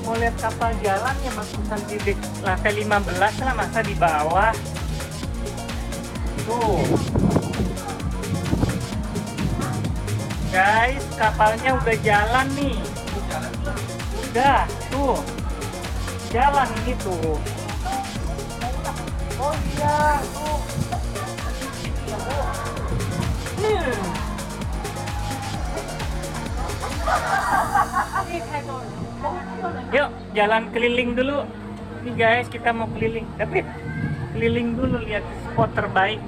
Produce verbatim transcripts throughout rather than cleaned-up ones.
mau lihat kapal jalan ya bagusan di dek- lantai lima belas lah, masa di bawah. Tuh. Guys, kapalnya udah jalan nih. Udah, tuh. Jalan ini tuh. Oh iya, tuh. Hmm. Yuk, jalan keliling dulu. Nih guys, kita mau keliling. Tapi keliling dulu, lihat spot terbaik.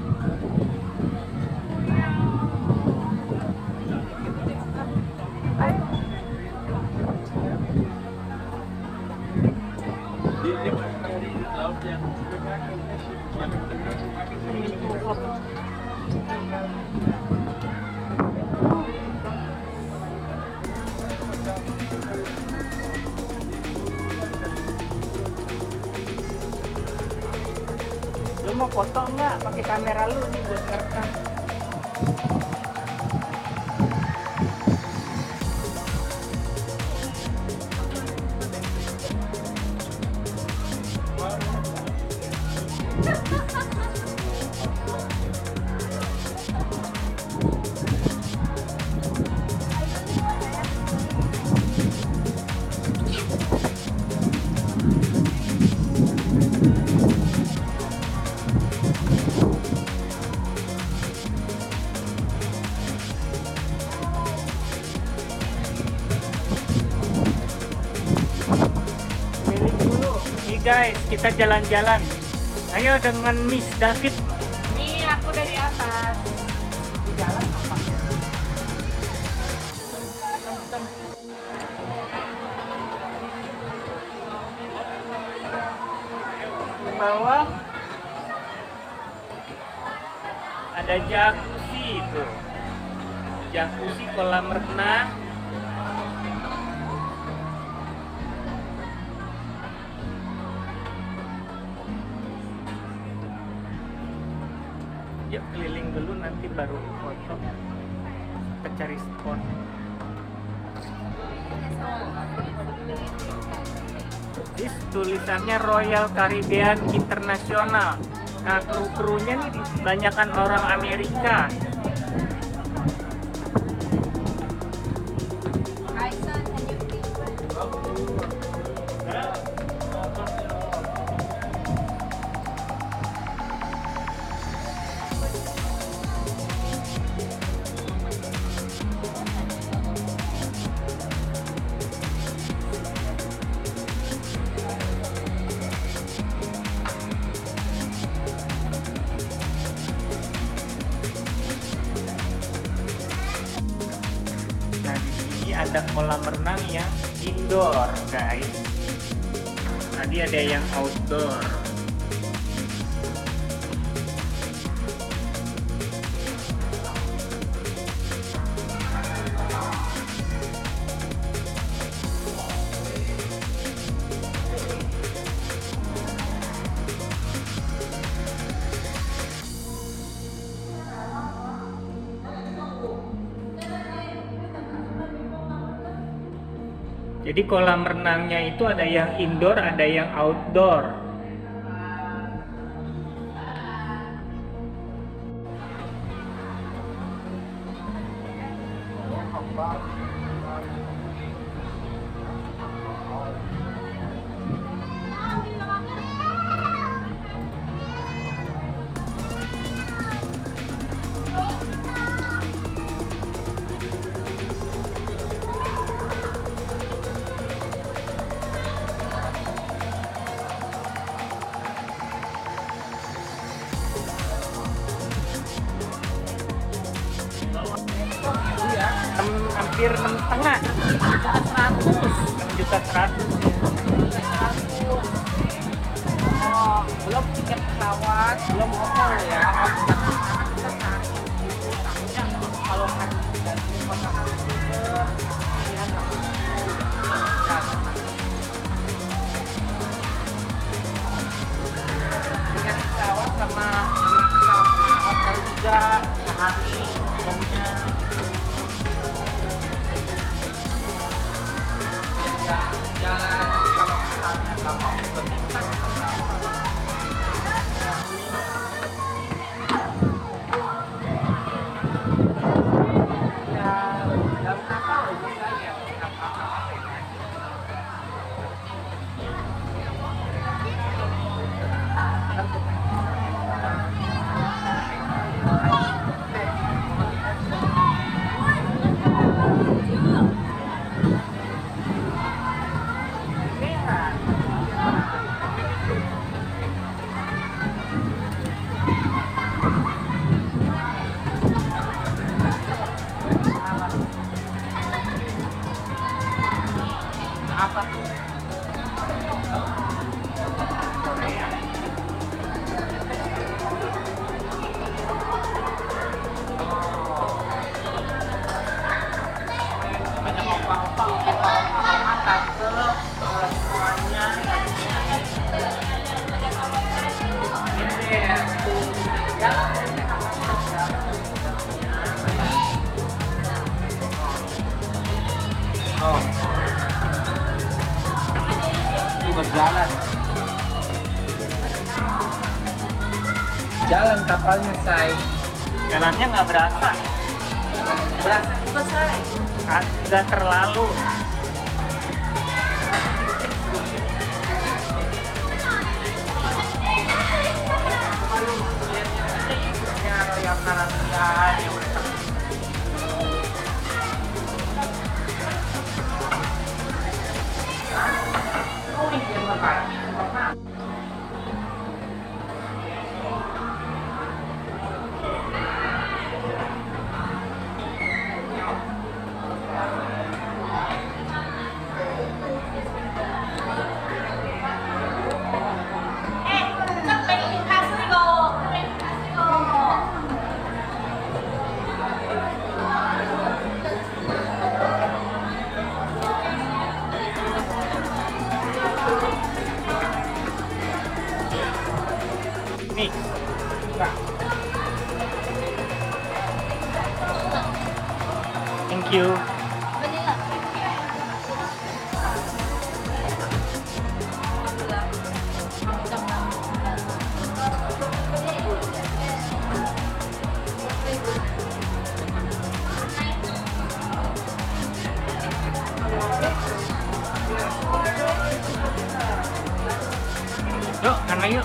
Lu mau foto nggak pakai kamera lu nih buat rekam? Keliling dulu. Nih guys, kita jalan-jalan. Ayo dengan Miss David. Nih aku dari atas. Di jalan apa? Di bawah ada jacuzzi itu. Jacuzzi, kolam renang. Yuk keliling dulu, nanti baru foto. Kita cari spot. This tulisannya Royal Caribbean International. Nah, kru-krunya nih kebanyakan orang Amerika. Nah, di sini ada kolam renang yang indoor, guys. Tadi ada yang outdoor. Jadi kolam renangnya itu ada yang indoor, ada yang outdoor. Em- hampir enam setengah, seratus. enam juta seratus. Oh, belum tiket pesawat, belum hotel ya. Kalau kan dari kota Vancouver, ya tiket pesawat sama hotel juga sehari sebelumnya. Jalan Apa? Banyak opa-opa, opa-opa, tante, semuanya. Ini deh, jalan. Oh. Ini berjalan. Jalan kapalnya, say. Jalannya nggak berasa, Berasa juga, say. nggak terlalu. Yang kanan yang Nih, thank you. Yuk, sana yuk.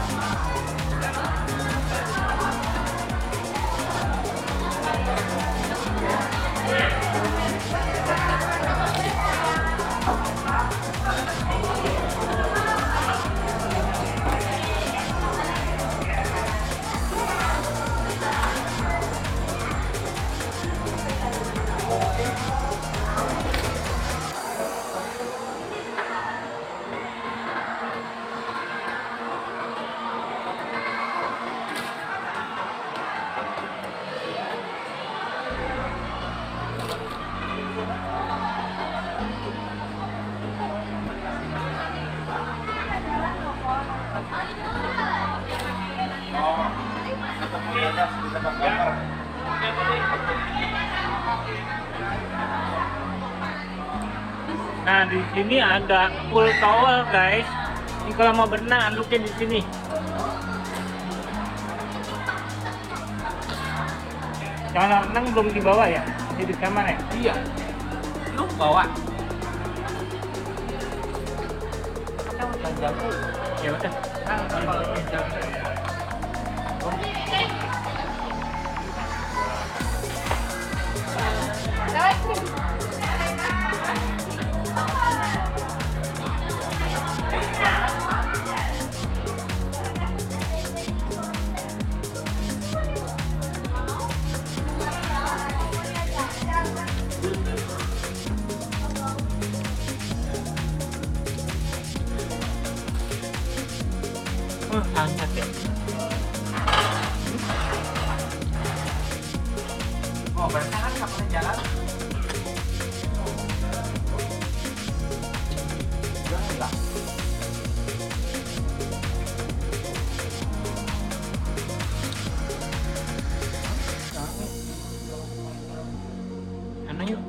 Nah, di sini ada pool towel, guys. Ini kalau mau berenang, anduknya di sini. Jangan renang belum dibawa ya? Di kamar ya? Iya. Lu bawa. Ya udah. Oh, hangat ya. Oh, berarti kan kapalnya jalan. Enggak. Sana yuk.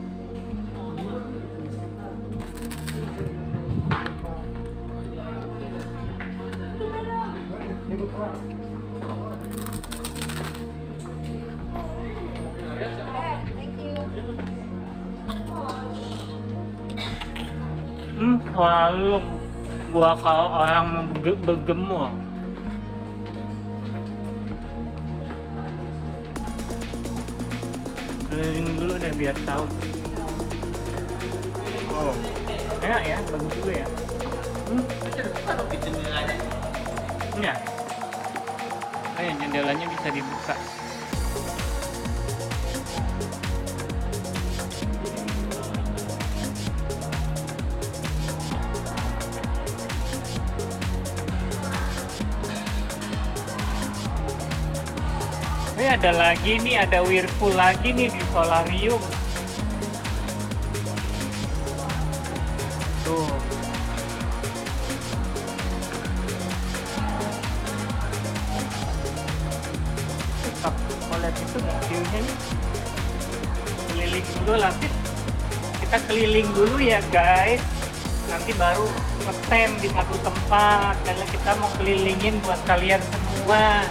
Hmm, selalu gua kalau orang berge- bergemuk. Keliling dulu deh biar tahu. Oh, enak ya, bagus juga ya. Hmm, ya. Oh ya, jendelanya bisa dibuka. Eh, ada lagi nih, ada Whirlpool lagi nih di solarium. Tuh. Kalau lihat itu view-nya nih. Keliling dulu lapis. Kita keliling dulu ya guys. Nanti baru ngetem di satu tempat. Karena kita mau kelilingin buat kalian semua.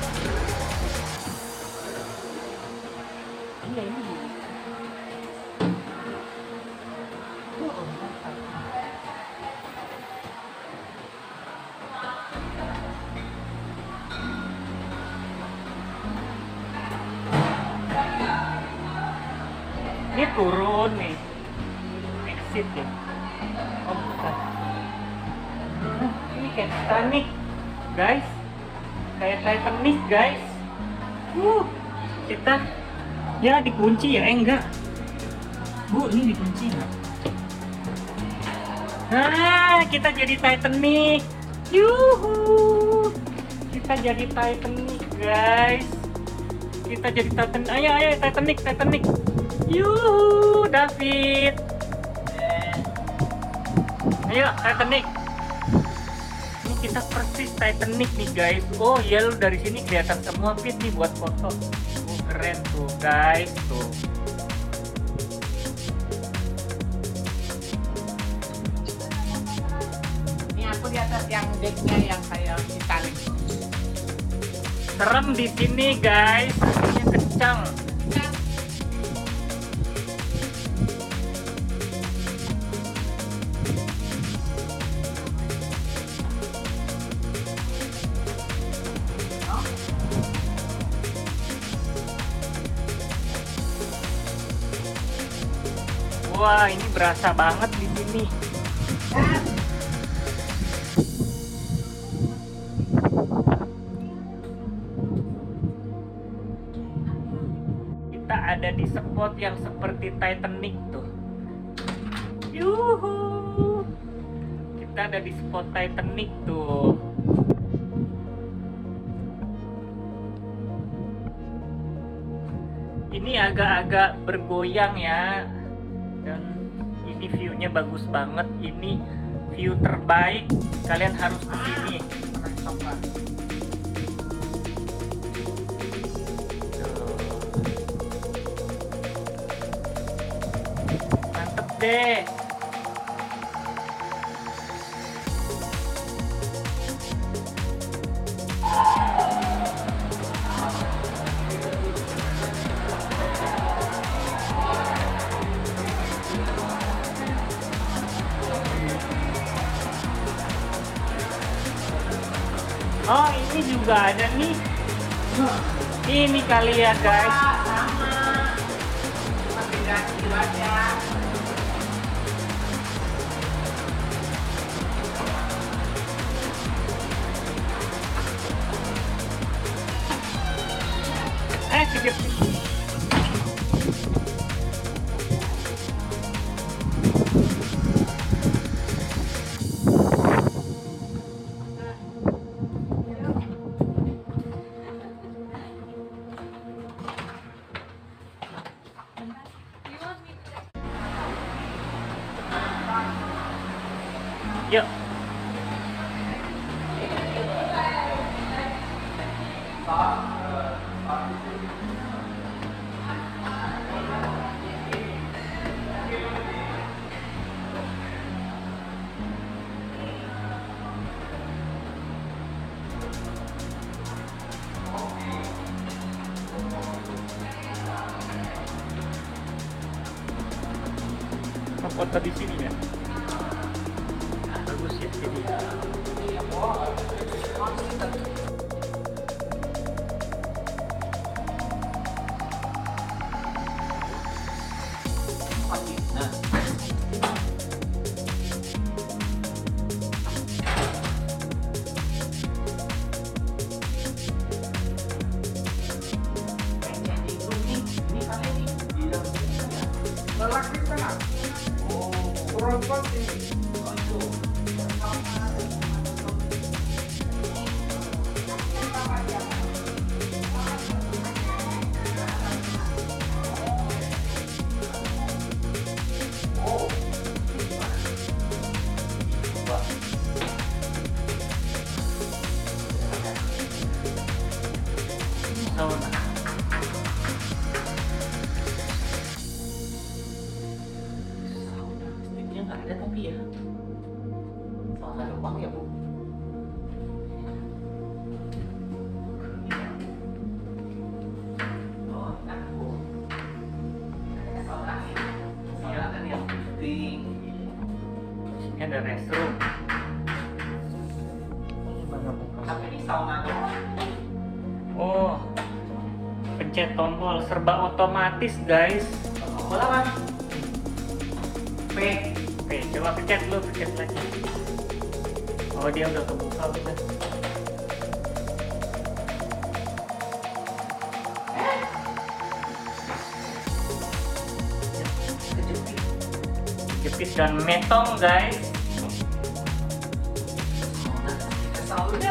Ini turun nih, exit ya. Oh bukan. Nah, ini kayak Titanic, guys. Kayak Titanic, guys. Uh, kita ya dikunci ya, eh enggak. Bu, ini dikunci nggak? Nah, kita jadi Titanic. Yuhu. Kita jadi Titanic, guys. Kita jadi Titanic. Ayo, ayo Titanic, Titanic. Yuhu, David. Ayo, Titanic. Ini kita persis Titanic nih, guys. Oh iya, lu dari sini kelihatan semua fit nih buat foto. Oh, keren tuh, guys. Tuh. Ini aku di atas yang decknya yang kayak Titanic. Serem di sini, guys. Anginnya kencang. Wah, ini berasa banget di sini. Kita ada di spot yang seperti Titanic tuh. Yuhu. Kita ada di spot Titanic tuh. Ini agak-agak bergoyang ya. Dan ini view-nya bagus banget. Ini view terbaik. Kalian harus ke sini. Mantep deh. Oh, ini juga ada nih. Ini kali ya, guys. Eh, sedikit. Yuk. foto di sini ya. Bagus ya sini. Nah, lelaki sana. Oh, perempuan sini. Sauna. Listriknya nggak ada tapi ya. Sauna doang ya, Bu. Oh, enak, Bu. Sauna ini. Sauna kan yang penting. Ini ada restroom. Tapi ini sauna doang. Oh, pencet tombol serba otomatis guys. Bola kan? P. Oke, coba pencet dulu, pencet lagi. Oh, dia udah kebuka udah. Kejepit. Jepit dan metong guys. Sauna.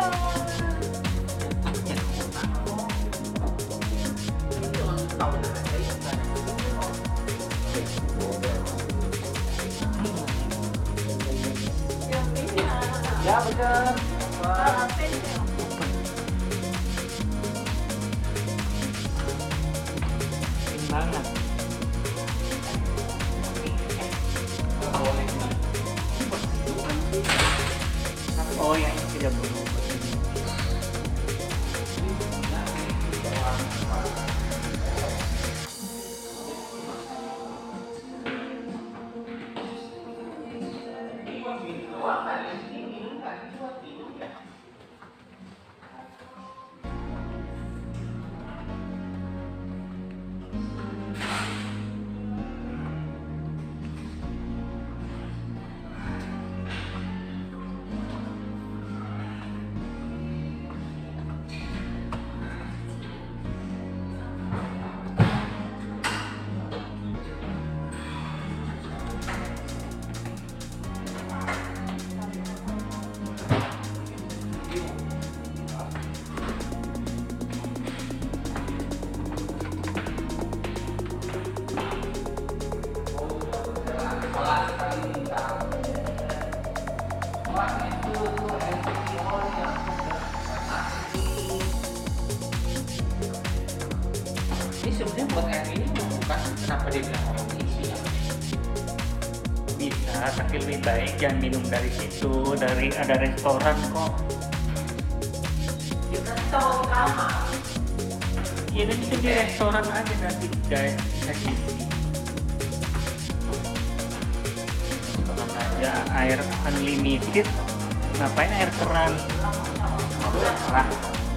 Ya benar. Wah. Keren banget. Oh, yang ini tidak berubah. Ini sebenarnya buat air ini bukan kenapa dia bilang orang isi ya? Bisa, tapi lebih baik jangan minum dari situ, dari ada restoran kok. Dia kan tahu kamar. Ya nanti di restoran aja nanti guys, bisa diisi. Restoran aja air unlimited, ngapain air keran? Lah.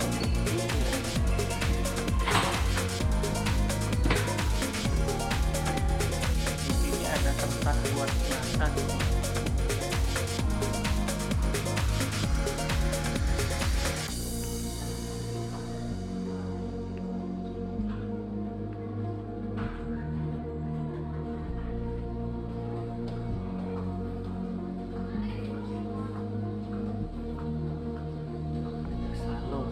Di sini ada tempat buat makan. Salon.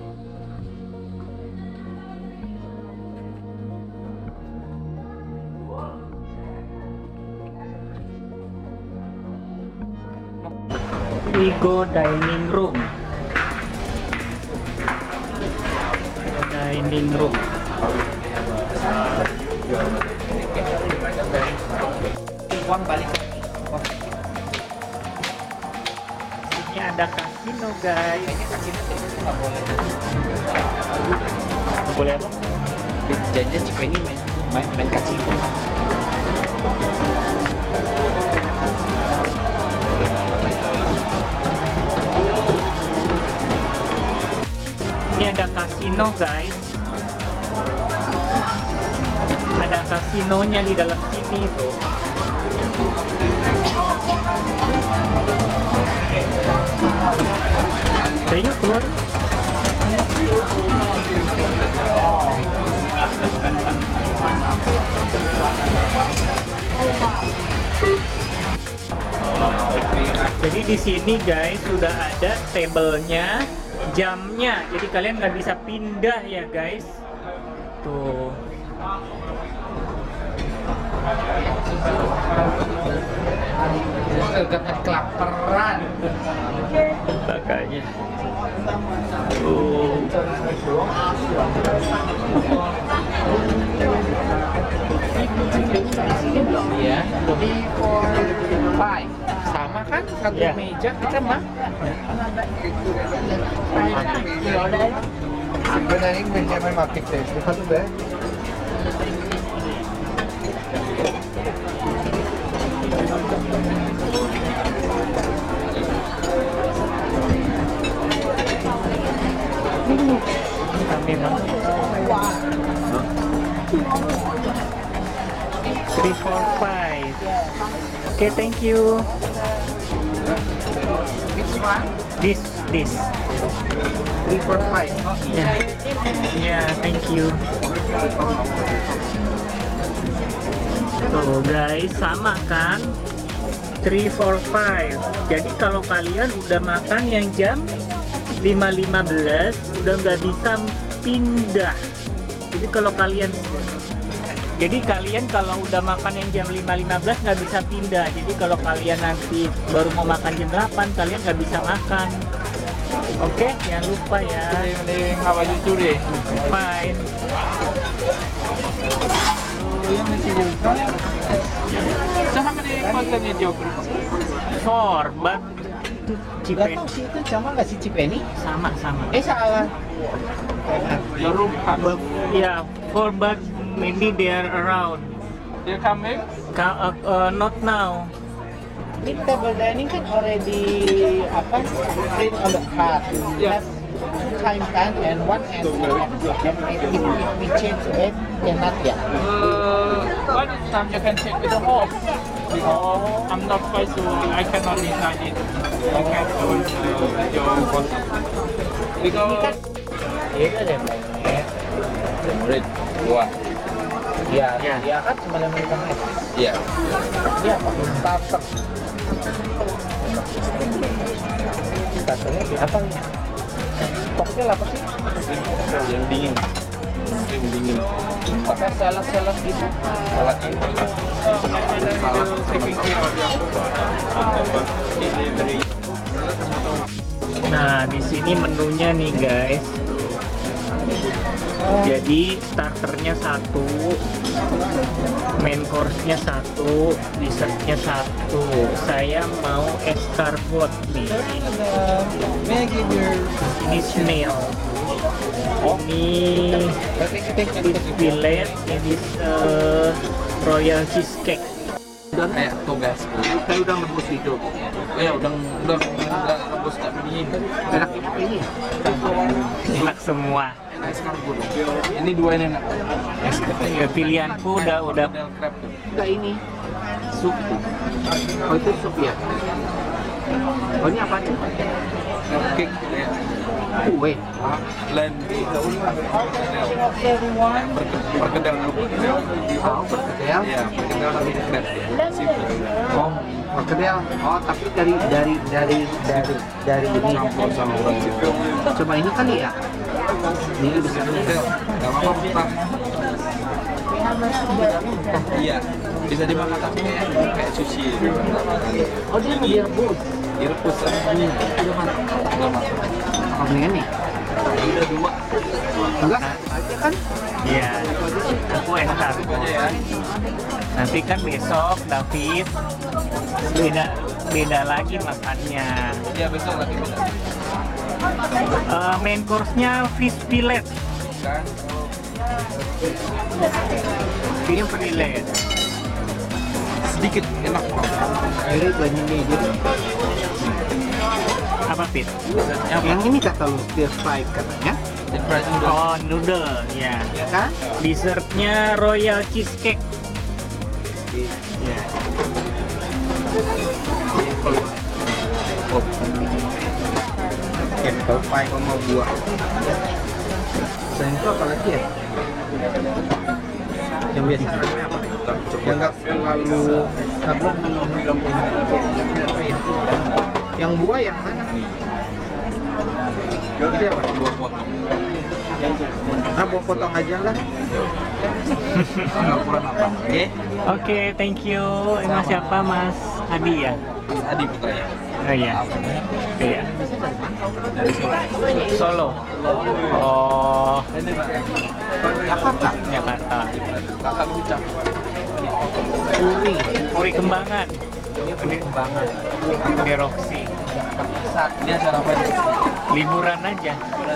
Vigo Dining Room. Dining Room. Uang balik. Ini ada kasino guys. Kayaknya kasino itu nggak boleh. Boleh apa? Janjian jika ini main main, main kasino. kasino guys. Ada kasinonya di dalam sini tuh. Ayo keluar. Jadi di sini guys sudah ada tabelnya, jamnya. Jadi kalian nggak bisa pindah ya guys. Tuh. Agak kelaparan. Makanya. Tuh. Ya, di for five. Sama kan satu Ya. meja kita mah. Sebenarnya Benjamin Market Test, itu be. Kami bang. Three, four, five. Okay, thank you. Which one? This, this. Three for five. Yeah. Yeah, thank you. Tuh guys, sama kan? Three, four, five. Jadi kalau kalian udah makan yang jam lima lima belas udah nggak bisa pindah. Jadi kalau kalian Jadi kalian kalau udah makan yang jam lima lima belas nggak bisa pindah. Jadi kalau kalian nanti baru mau makan jam delapan, kalian nggak bisa makan. Oke, jangan lupa ya. Mending how are you today? Fine. Yang masih juga. So how many person in your group? Four, but cheap Gak tau sih itu sama nggak sih Cipeni? sama sama. Eh salah. Your room But, yeah, four, but maybe they are around. They're coming? Ka- uh, uh, not now. Ini table dining kan already apa? Print on the card. Yeah. Have two time kan and one and and if, if we change it, cannot ya. Uh, what is time you can check with the host? Because I'm not quite sure. I cannot decide it. I can choose uh, your host. Because Iya deh, banyak. red dua. Ya, Ya. ya kan cuma lima lima menit. Iya. Dia pakai starter. Starternya di apa nih? Cocktail apa sih? Yang dingin. Yang dingin. Pakai salad-salad gitu. Salad ini. Salad taking care of your delivery. Nah, di sini menunya nih guys. Jadi starternya satu, main course-nya satu, dessertnya satu. Saya mau escargot nih. May I give your Ini snail. Ini fish fillet. Ini uh, royal cheesecake. Udah kayak tugas. Saya udah rebus itu. Oh ya udah udah udah rebus tak dingin. Enak ini. Enak semua. Escargot. Ini dua ini enak. Ya, pilihanku udah udah Model crab tuh. enggak ini sup. Oh itu sup ya. Oh ini apa nih? Cake ya. Kue. Blend perkedel perkedel. Oh perkedel. Iya, perkedel tapi crab ya. Seafood. Oh perkedel. Oh tapi dari dari dari dari dari ini. Campur sama orang situ. Coba ini kali ya. Ini bisa Perkedel. Gak apa-apa mentah. Iya, bisa dimakan tapi kayak kayak sushi. Oh dia nggak direbus. Direbus sama ini. Udah matang. Udah matang. Oh mendingan nih. Udah dua. Enggak aja kan? ya aku escargot. Aja ya. Nanti kan besok David beda beda lagi makannya. Iya besok lagi beda. Eh, main course-nya fish fillet. Kan? Fish fillet. Sedikit enak. Jadi banyak nih jadi. Apa Fit? Apa? Yang ini kata lu stir fry katanya. Deep fried noodles. Oh, noodle, ya. Ya kan? Dessertnya royal cheesecake. Ya. Apple pie sama buah. Selain itu apa lagi ya? Yang biasa namanya apa? Yang nggak terlalu apa? Yang buah yang mana? Ini apa? Buah potong. Ah, buah potong aja lah. Nggak kurang apa? Oke. Oke, thank you. Mas siapa, Mas Adi ya? Adi Putranya. Oh iya. Iya. Dari Solo. Solo. Oh, Jakarta. Jakarta. Kakak ucap. Puri, Puri Kembangan. Puri Kembangan. Di Roxy. Saat ini acara apa nih? Liburan aja.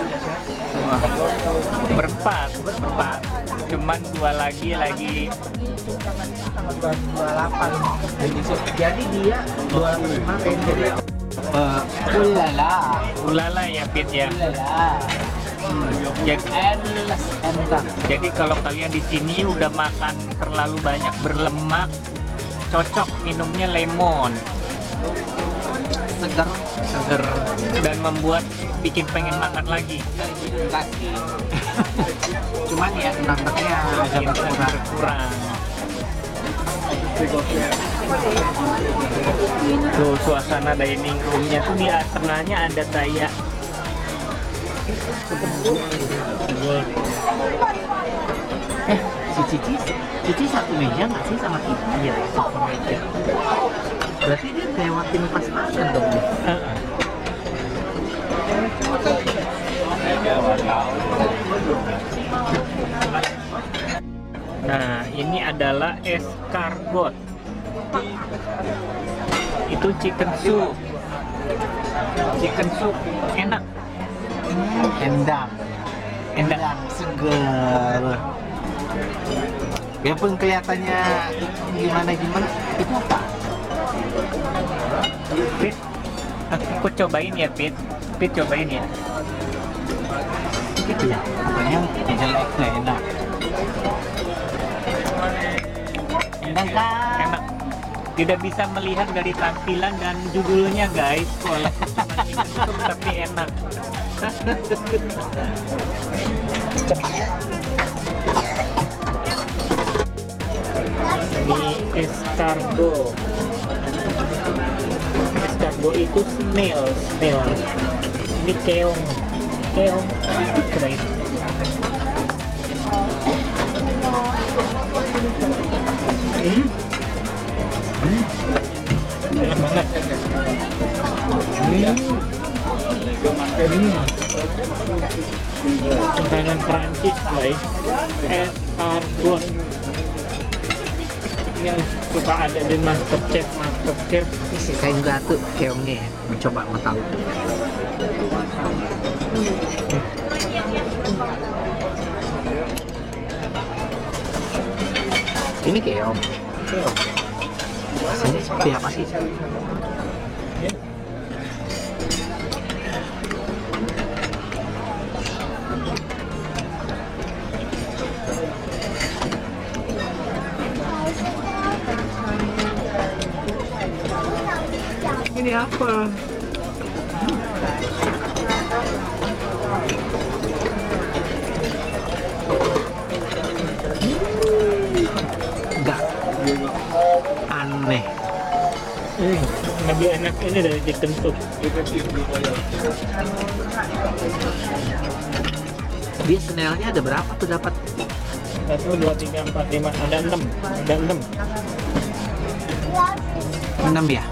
Berempat, berempat. Cuman dua lagi lagi. dua puluh delapan. Jadi dia dua puluh lima jadi eh ulala. Ulala ya, Pit ya. Ulala. Jadi, Endless entah. jadi kalau kalian di sini udah makan terlalu banyak berlemak, cocok minumnya lemon. Segar. Seger dan membuat bikin pengen makan lagi. Enggak sih. Cuman ya enak-enaknya agak berkurang. Kurang. Tuh suasana dining roomnya tuh di tengahnya ada kayak Eh, si Cici, Cici satu meja nggak sih sama kita? iya satu meja. Berarti dia lewatin pas makan dong. Heeh. Nah, ini adalah escargot. Itu chicken soup. Chicken soup enak. Endang, Enak. endang, segar. Biarpun kelihatannya gimana-gimana, itu apa? Pit, aku cobain ya, Pit. Pit cobain ya. Gitu ya, katanya jelek nggak enak. Endang kan? Enak. Tidak bisa melihat dari tampilan dan judulnya, guys. Walaupun cuma chicken soup tapi enak. Ini escargot. Escargot itu snail, snail. Ini keong, keong. Keren. Hmm. Hmm. Enak banget. Hmm. Hmm. Makanan Prancis, guys. Escargot. Yang suka ada di Masterchef, Masterchef. Isi kain batu keongnya ya, mencoba mau tahu. Ini keong. Keong. Rasanya seperti apa sih? Ini apa? Enggak. Aneh. Hmm, lebih enak ini dari chicken soup. Dia snailnya ada berapa tuh dapat? Satu, dua, tiga, empat, lima, ada enam, ada enam. Enam ya?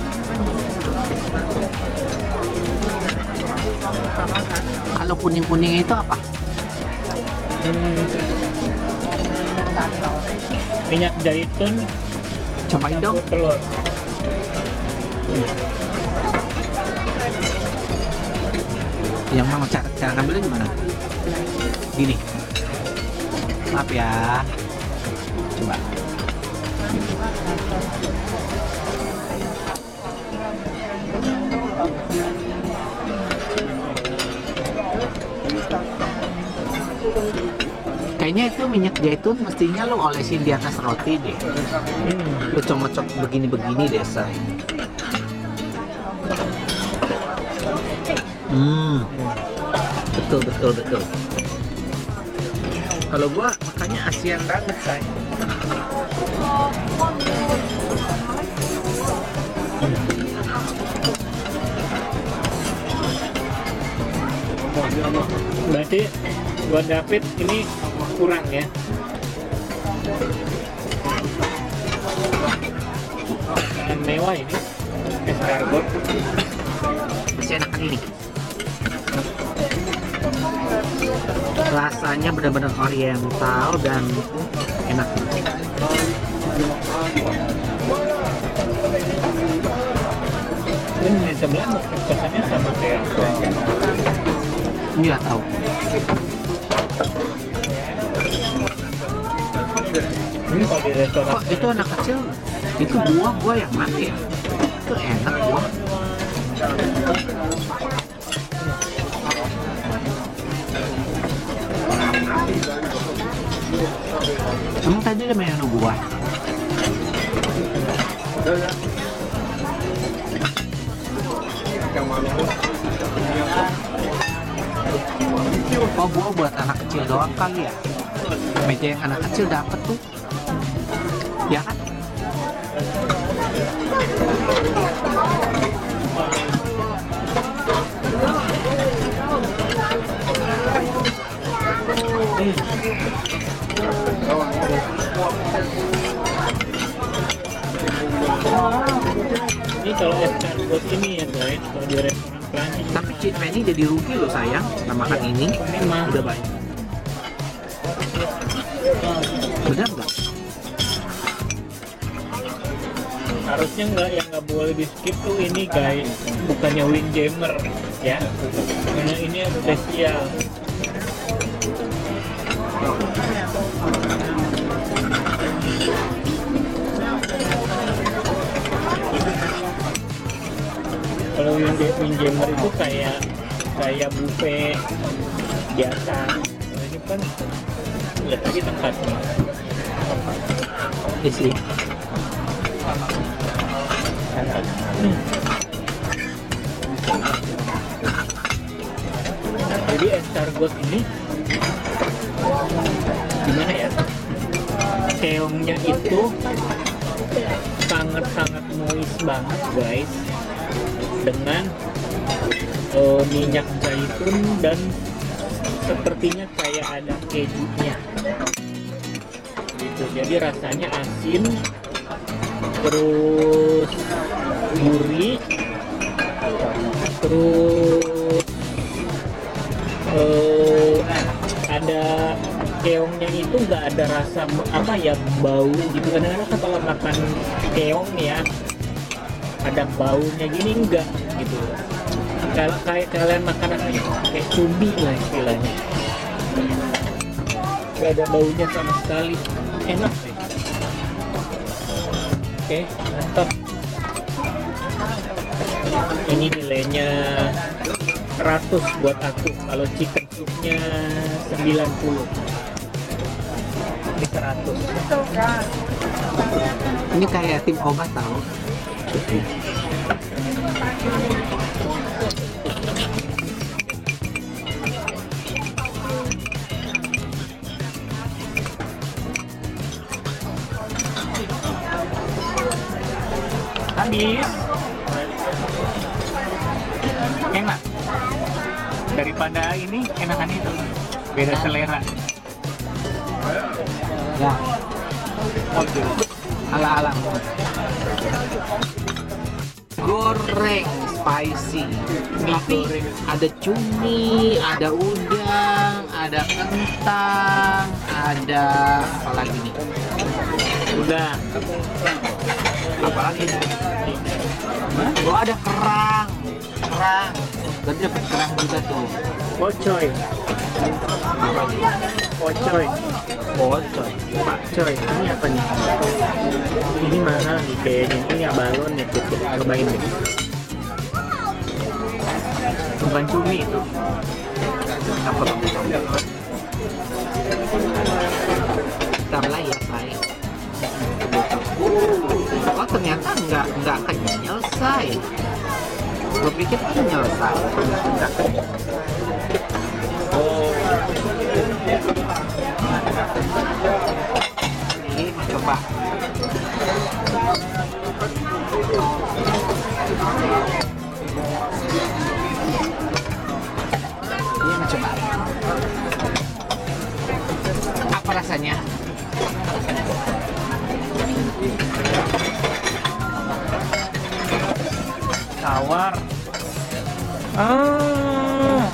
Kalau kuning-kuning itu apa? Hmm. Minyak zaitun, Cobain dong. telur. Yang mau cara, cara ngambilnya gimana? Gini. Maaf ya. Coba. Kayaknya itu minyak zaitun mestinya lo olesin di atas roti deh. Hmm. Lo comot-comot begini-begini deh, say. Hmm. Betul, betul, betul. Kalau gua makannya Asian banget, say. Berarti buat David ini kurang ya? Makanan mewah ini, escargot. Masih enak ini. Rasanya benar-benar oriental dan enak. Ini di sebelah pesannya sama kayak apa? Nggak tahu. Ini kalau di restoran Kok itu anak kecil? Itu buah buah yang mana ya? Itu enak buah. Emang tadi ada menu buah? Oh, buah buat anak kecil doang kali ya? Meja yang anak kecil dapet tuh. Ya kan? ini kalau escargot ini ya guys, kalau di restoran Prancis. Tapi Cik Penny jadi rugi loh sayang, nah, makan ini Memang. udah banyak. Bener nggak? Harusnya nggak, yang nggak boleh di skip tuh ini guys, bukannya Windjammer ya, karena ini spesial. Kalau Wind- Windjammer itu kayak kayak buffet biasa. Nah, ini kan lihat lagi tempatnya. Iya sih. Hmm. Jadi escargot ini gimana ya? Keongnya itu sangat-sangat moist banget guys, dengan uh, minyak zaitun dan sepertinya kayak ada kejunya. Gitu. Jadi rasanya asin, terus gurih, terus uh, ada keongnya itu nggak ada rasa apa ya, bau gitu. Kadang-kadang kan kalau makan keong ya ada baunya gini, enggak gitu. Kalau kayak kalian makan apa ya, kayak cumi lah istilahnya, nggak ada baunya sama sekali, enak sih. Oke, mantap. Ini nilainya seratus buat aku. Kalau chicken soupnya sembilan puluh, ini seratus. Ini kayak tim obat tahu. Habis. Enak. Daripada ini enakan itu. Beda selera. Ya. Ala-ala. Goreng spicy. Tapi ada cumi, ada udang, ada kentang, ada apa lagi nih? Udah. Apa lagi? Oh, ada kerang. Kerang. Tadi dapat kerang juga tuh. Pocoy. Pocoy. Pocoy. Pak Coy, ini apa nih? Ini mahal nih kayaknya. Ini ya balon ya, gitu. Cobain deh. Bukan cumi itu. Apa tuh? Tambah ya, say. Oh ternyata nggak nggak kenyal, say. Gue pikir kenyal, say. Nggak kenyal. Ini mau coba. Ini mau coba. Apa rasanya? Tawar. Ah.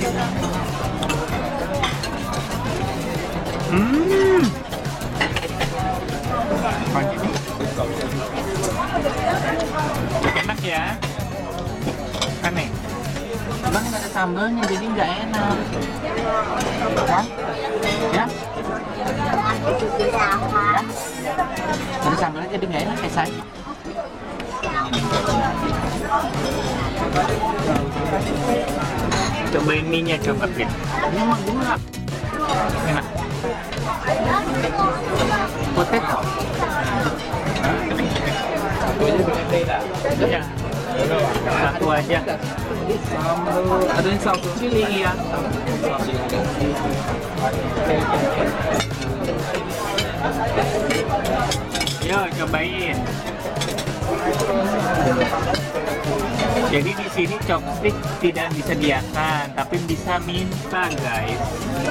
Hmm. Enak ya? Aneh. Bang nggak ada sambalnya jadi nggak enak. Kan? Ya? Ya? Ada sambalnya jadi nggak enak ya, say. Cobain mie-nya coba, Pin. Ini mah gula. Enak. Potato. Ya. Satu aja. Ada yang saus chili ya. Yo, cobain. Jadi di sini chopstick tidak disediakan, tapi bisa minta, guys.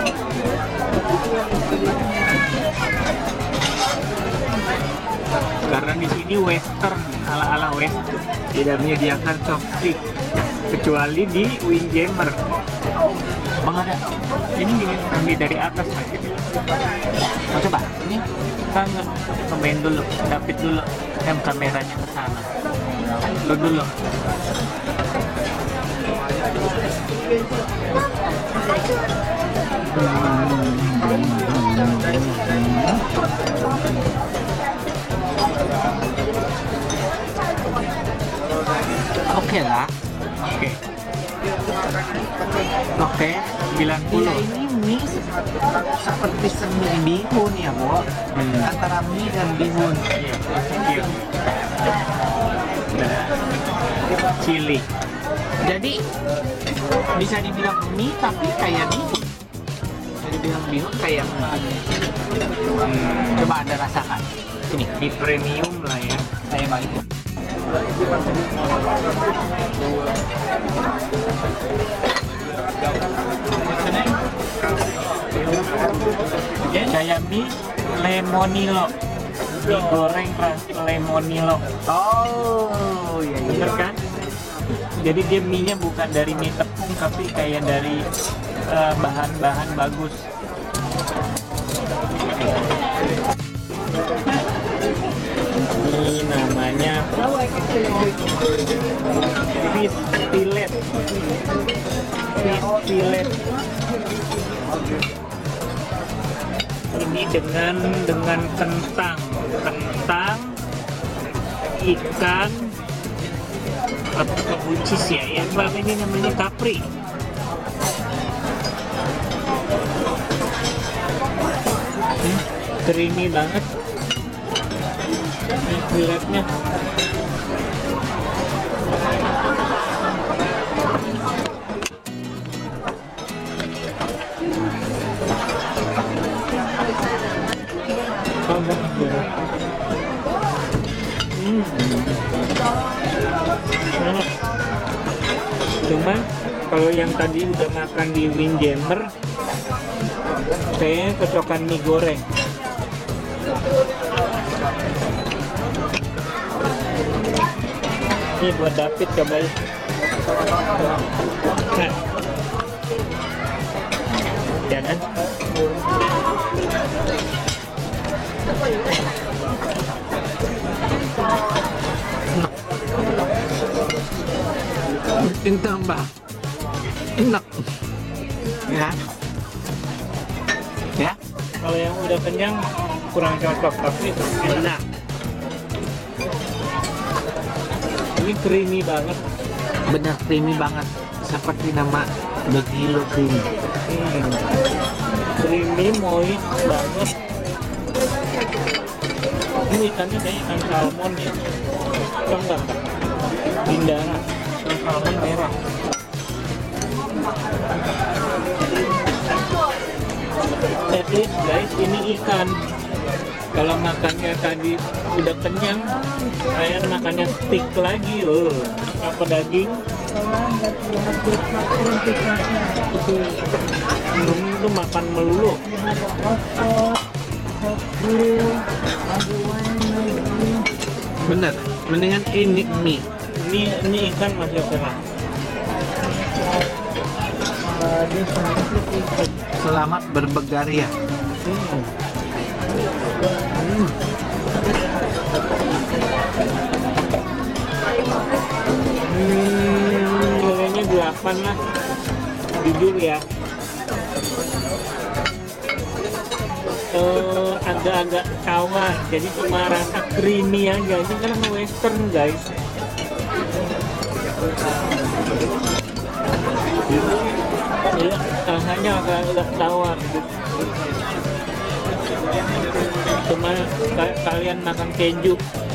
Karena di sini western, ala-ala western, tidak menyediakan chopstick kecuali di Windjammer. Bang ada. Ini ambil dari atas lagi. Mau coba? Ini. Kangen, cobain dulu, David dulu, yang kameranya ke sana. Lu dulu. Oke lah. Oke, Oke. sembilan Dia puluh. ini mie seperti semi bihun ya, Bo. Hmm. Antara mie dan bihun. Iya, iya. Nah, chili. Jadi bisa dibilang mie tapi kayak bihun. Bisa dibilang bihun kayak mie. Hmm, Coba Anda rasakan. Sini. di premium lah ya. Saya balik. Kayak mie lemonilo, mie goreng ras lemonilo. Oh, iya iya. Bener kan? Jadi dia mie-nya bukan dari mie tepung tapi kayak dari eh, bahan-bahan bagus. Ini namanya fish fillet. Fish fillet. Ini dengan dengan kentang, kentang, ikan, atau buncis ya, yang bang ini namanya kapri. Hmm, creamy banget. Ini filletnya. Hmm. Enak. Cuma kalau yang tadi udah makan di Windjammer, kayaknya kecokan mie goreng. Ini buat David, cobain. Nah. Ya kan? Mungkin tambah enak. Ya. Ya. Kalau yang udah kenyang kurang cocok, tapi itu enak. Ini creamy banget. Bener creamy banget seperti nama Udah gila creamy. Hmm. Creamy, moist banget. Ini ikannya kayak ikan salmon ya. Atau enggak enggak? Bindara. Ikan salmon merah. At least guys, ini ikan. Kalau makannya tadi udah kenyang, saya makannya steak lagi. Oh, apa daging? Itu, itu makan melulu. Bener, mendingan ini mie. Ini ini ikan masih oke lah. Selamat berbegaria. Hmm. Hmm. Hmm, nilainya delapan lah. Jujur ya. Eh, agak-agak tawar, jadi cuma rasa creamy aja. Ini kan western guys. Iya, rasanya agak-agak tawar. Cuma ka- kalian makan keju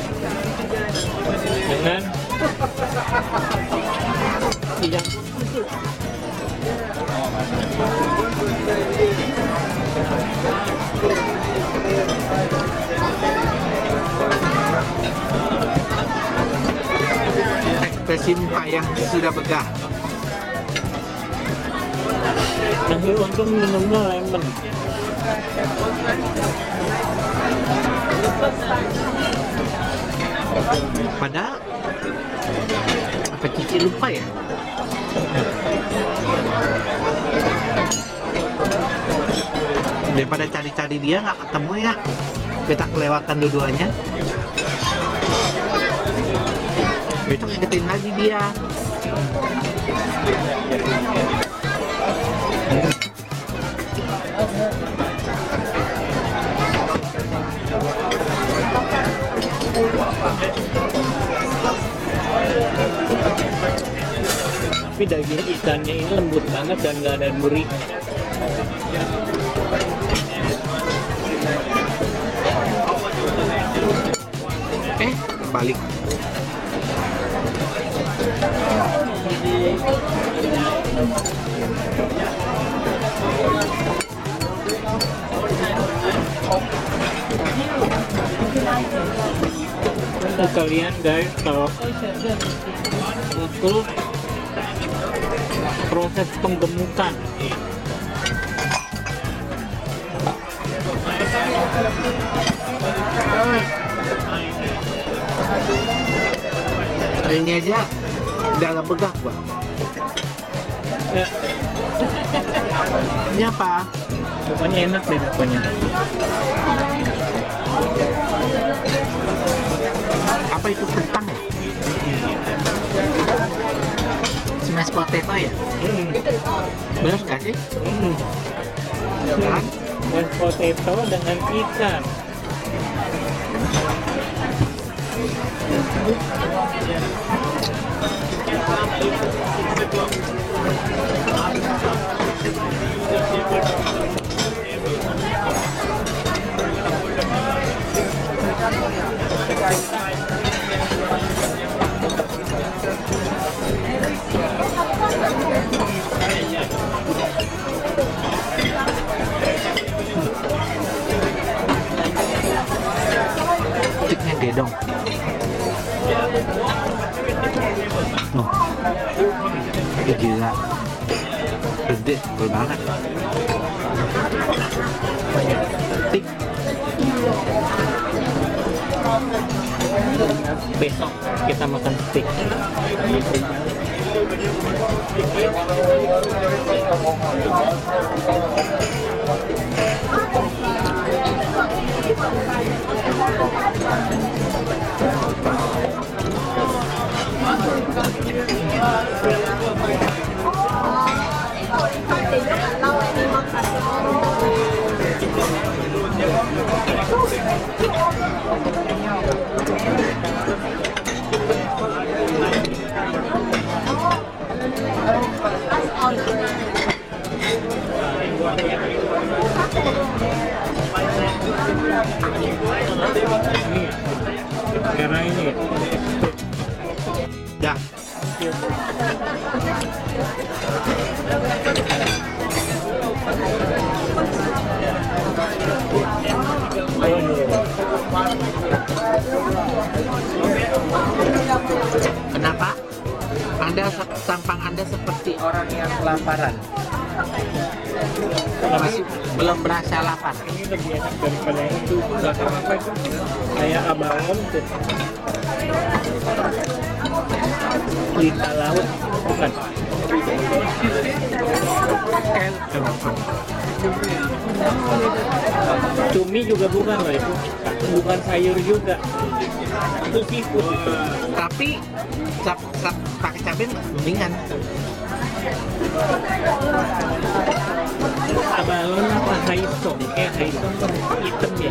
dengan yang Ekspresi muka yang sudah begah. nasi untung minumnya lemon. Padahal apa Cici lupa ya? Daripada cari-cari dia nggak ketemu ya, kita kelewatan dua-duanya. Besok ingetin lagi dia. Tapi daging ikannya ini lembut banget dan nggak ada duri. Eh, balik. Untuk kalian guys, kalau untuk proses penggemukan Ini aja udah agak begah gua. ya, Ini apa? pokoknya enak deh pokoknya. Apa itu kentang ya? Smash potato ya? Hmm. Bener nggak sih? Hmm. Kan? Mashed potato dengan ikan. Ciknya gedong. Oh, ini gila. Gede, gede banget. Tik. Besok kita makan steak. All Kenapa? Anda tampang Anda seperti orang yang kelaparan. Masih belum berasa lapar. Ini lebih enak daripada yang itu. Bakar apa itu? Kayak abangom tuh. Lita laut bukan? Cumi juga bukan loh itu. Bukan sayur juga. Itu seafood itu. Tapi cap, cap, pakai cabai mendingan. Abalon apa haisong? Eh haisong kan hitam ya.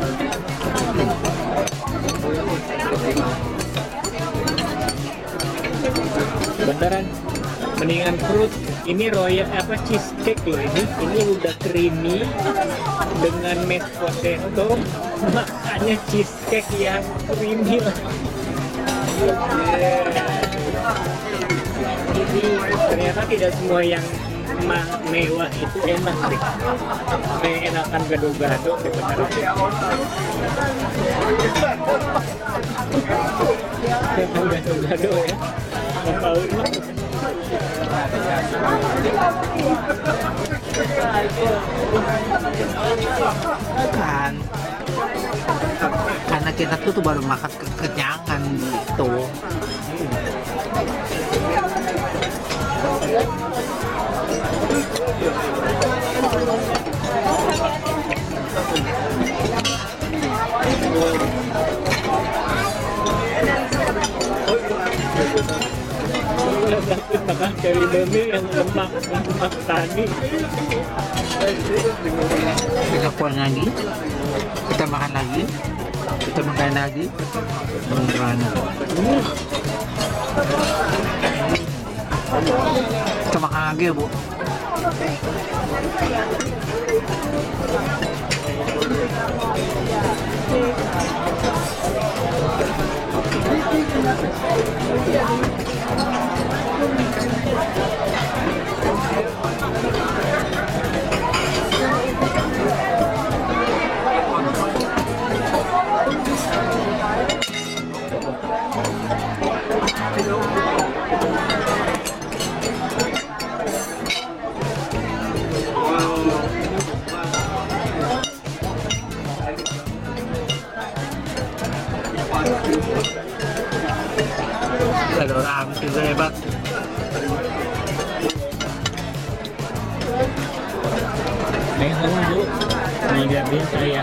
Beneran mendingan fruit. Ini royal apa cheesecake loh ini. Ini udah creamy dengan mashed potato. Makanya cheesecake yang creamy lah. Ini ternyata tidak semua yang ma- mewah itu enak sih. Enakan gado-gado sebenarnya. Enakan gado-gado ya. Apa ini? Kan karena kita tuh, tuh baru makan kekenyangan gitu. Makan dari bumi yang lemak lemak tadi. Kita kuat lagi, kita makan lagi, kita makan lagi, makan. Kita makan lagi ya, Bu. Ada orang juga hebat. Ayo sana Bu, nih gak bisa ya.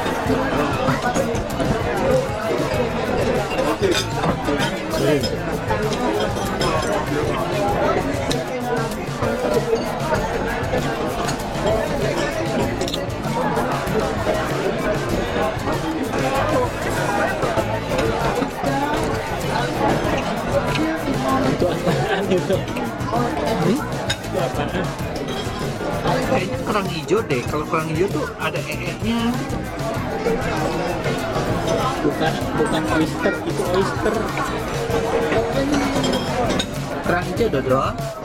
Itu apaan itu? Hmm? Itu apaan? Kayaknya kerang hijau deh. Kalau kerang hijau tuh ada ee-nya. Bukan bukan oyster, itu oyster. Kerang hijau Dodro.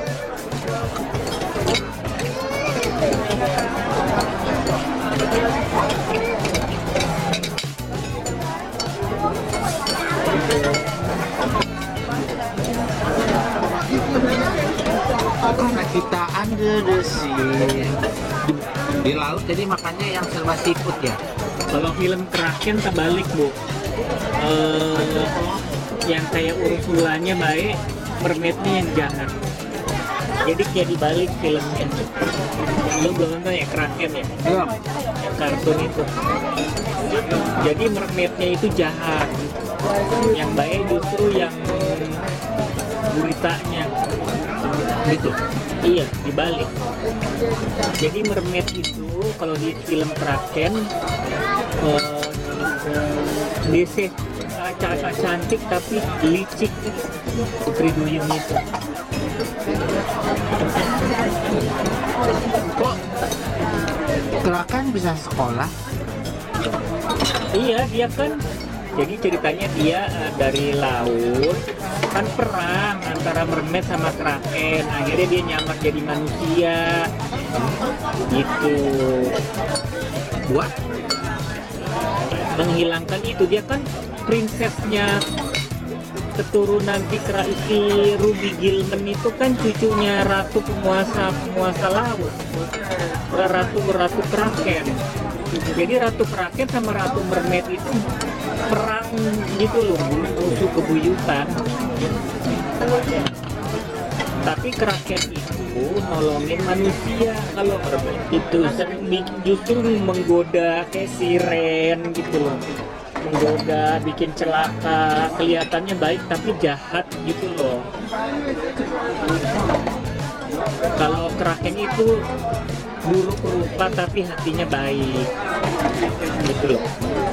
Karena kita under the sea di, di laut, jadi makannya yang serba seafood ya. Kalau film Kraken terbalik Bu, eh, yang kayak Ursulanya baik, mermaidnya yang jahat. Jadi kayak dibalik filmnya. Lo belum nonton ya Kraken ya? Iya. Yang kartun itu. Jadi mermaidnya itu jahat. Yang baik justru yang guritanya. Gitu. Iya, dibalik. Jadi mermaid itu kalau di film Kraken uh, D C uh, cantik tapi licik, putri duyung itu. Kok Kraken bisa sekolah? Iya, dia kan. Jadi ceritanya dia uh, dari laut kan perang antara mermaid sama kraken, akhirnya dia nyamar jadi manusia gitu Buat menghilangkan itu. Dia kan prinsesnya keturunan Fikra si Ruby Gilman itu kan cucunya ratu penguasa penguasa laut, ratu ratu kraken. Jadi ratu kraken sama ratu mermaid itu perang gitu loh, musuh kebuyutan. Tapi kraken itu nolongin manusia, kalau mermaid itu sering justru menggoda kayak siren gitu loh, menggoda, bikin celaka, kelihatannya baik tapi jahat gitu loh. Kalau kraken itu buruk rupa tapi hatinya baik gitu loh.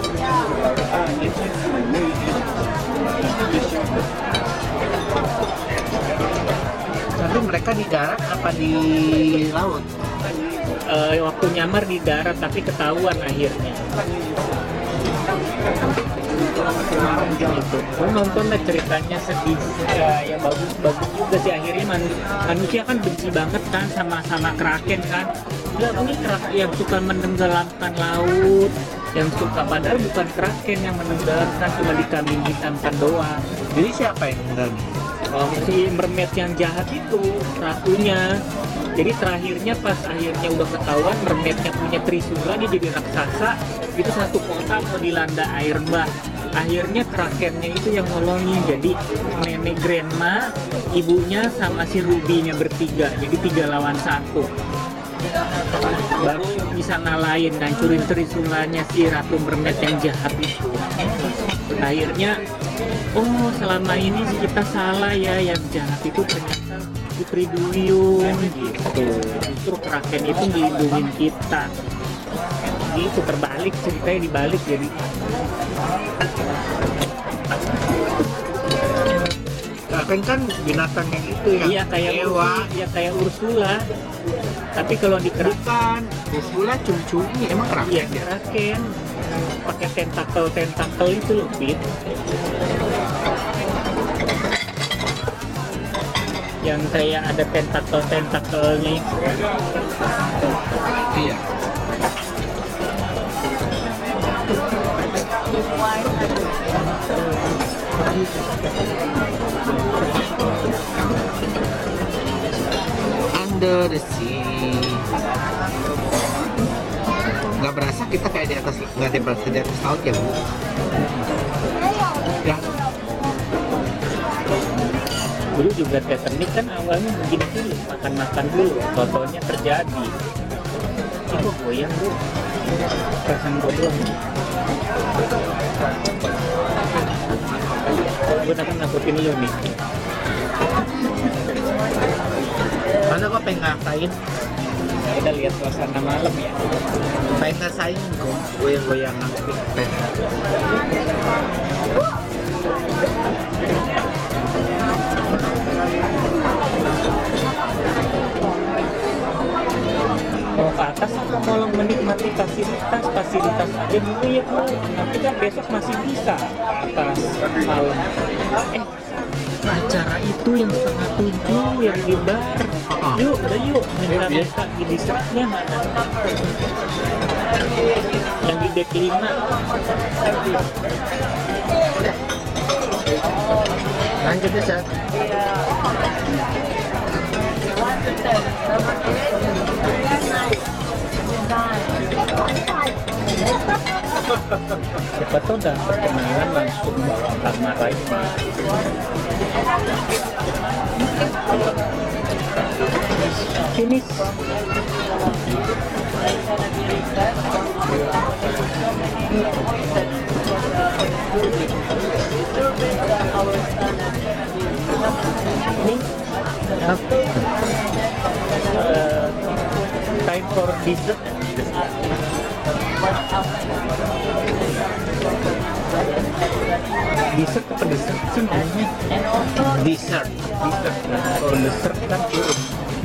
tapi mereka di darat apa di laut? Eh, waktu nyamar di darat tapi ketahuan akhirnya. Gitu. Gue nonton lah ceritanya sedih ya, ya bagus bagus juga sih. Akhirnya manu- manusia kan benci banget kan sama sama kraken kan. Udah ini kraken yang suka menenggelamkan laut, yang suka, padahal bukan kraken yang menenggelamkan, cuma dikambing hitamkan doang. Jadi siapa yang enggak? Oh, si mermaid yang jahat itu ratunya. Jadi terakhirnya pas akhirnya udah ketahuan mermaidnya punya trisula, dia jadi raksasa. Itu satu kota mau dilanda air bah. Akhirnya krakennya itu yang nolongin. Jadi nenek grandma, ibunya sama si Ruby-nya bertiga. Jadi tiga lawan satu. Baru bisa ngalahin, ngancurin trisulanya si ratu mermaid yang jahat itu. Akhirnya, oh selama ini kita salah ya, yang jahat itu ternyata Putri Duyung gitu. Justru kraken itu ngelindungin kita. Itu terbalik, ceritanya dibalik jadi. Kraken kan binatang yang itu yang Iya kayak dewa. Iya kayak Ursula. Tapi kalau di kraken, Bukan, Ursula cum-cumnya emang iya kraken ya? kraken pakai tentakel tentakel itu loh, Pit. Yang kayak ada tentakel tentakelnya. Iya. Under the sea. Nggak berasa kita kayak di atas, nggak ada berasa di atas laut ya bu? Ya. Dulu juga Titanic kan awalnya begini dulu, makan-makan dulu, totalnya terjadi. Itu goyang bu, perasaan gue doang. Gue akan nakutin lu nih. Mana kok pengen ngapain? Kita lihat suasana malam ya. Pengen ngasain kok, goyang-goyangan. Mau ke atas atau mau menikmati fasilitas fasilitas aja dulu ya bu. Nanti kan besok masih bisa ke atas malam. Eh, acara itu yang setengah tujuh yang di bar. Yuk, udah yuk. Minta-minta di dessertnya mana? Yang di deck lima. Lanjut ya, Sat. Siapa tahu udah perkenalan langsung bawa kamar aja. Finish. Ini apa? Uh, time for dessert. Dessert apa dessert sih namanya? Dessert. Dessert. Nah, kalau dessert kan turun.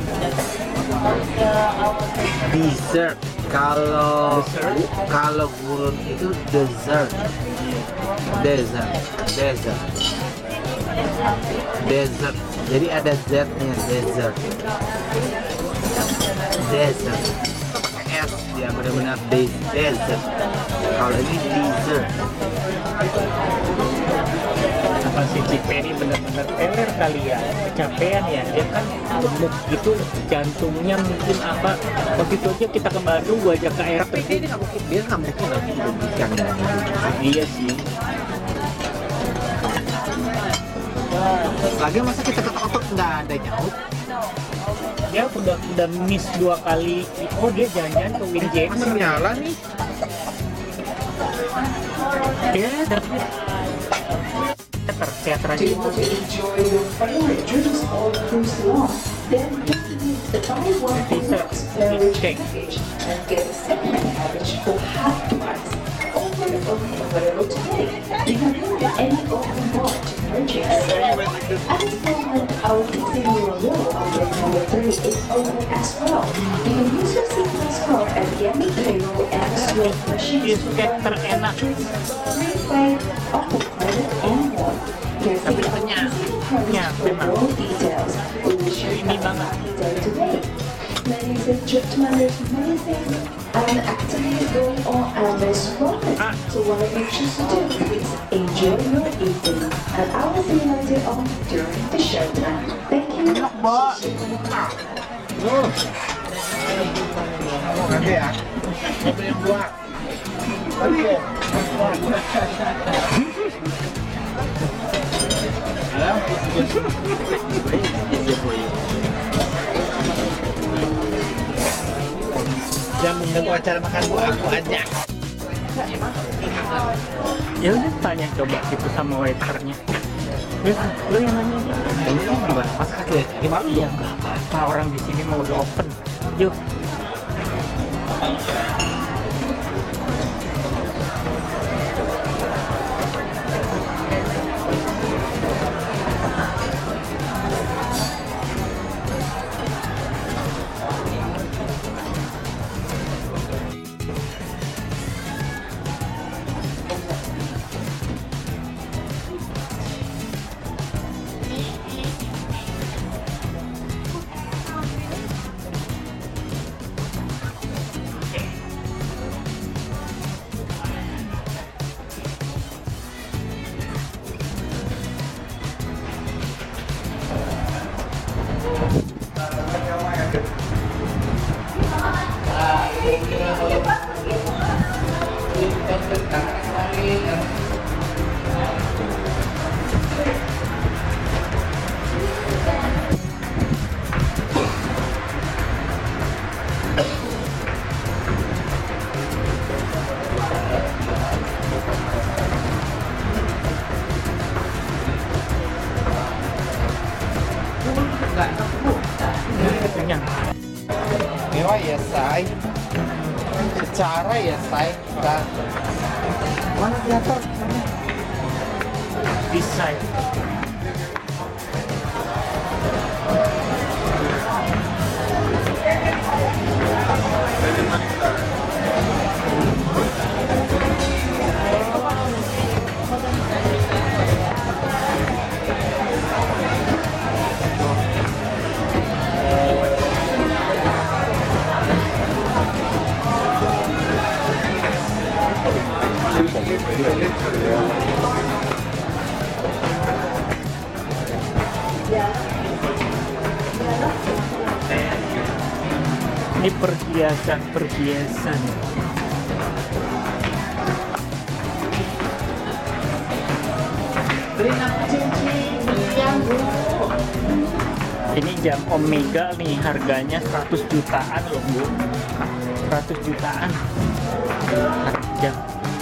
Dessert. Kalau kalau gurun itu dessert. Dessert. Dessert. Desert. Jadi ada Z-nya, desert. Desert. Pakai S, dia benar-benar des- desert. Kalau ini dessert. Apa si Cipe ini benar-benar teler kali ya, kecapean ya, dia kan gemuk gitu, jantungnya mungkin apa, begitu aja kita ke Bandung, gua ajak ke air Tapi dia nggak mungkin, dia nggak mungkin lagi merugikan ya. Iya sih. Lagi masa kita ketok-ketok nggak ada nyaut? Dia udah udah miss dua kali. Oh dia jangan ke Windjammer. Masih nyala nih. Ya tapi teater teater aja. Do you want to enjoy your favorite drinks all cruise along? Then use the buy one It's a beverage cake. package and get a second package for half price. Offer only available today. You can go to any open bar to purchase. At this moment, our Disney World outlet number three is open as well. You can use your sequence card at the end payroll and slot machines to Cheesecake buy terenak. free play, Apple credit, and more. Here's the kenyang. Kenyang, for memang. more details. We wish you Ini a banget. happy day today. Ladies and gentlemen, there's many things and activities going on at this moment. Ah. So whatever you choose to do, please enjoy your evening. And I will see you later on during the showtime. Thank you. Nanti ya. Apa yang buat? Oke. Jangan mengganggu acara makan buah aku aja. Ya udah tanya coba gitu sama waiternya. Ya, lu yang nanya. Ini gimana? Masak kaki ya? Gimana? Iya nggak apa-apa, orang di sini mau udah open. Yuk. Kenyang. Mewah ya, say. Secara ya, say. Kita... Mana teater? Bisa. Ini perhiasan perhiasan. Beli nama cincin, yang bu. Ini jam Omega nih, harganya seratus jutaan loh bu. seratus jutaan. Jam.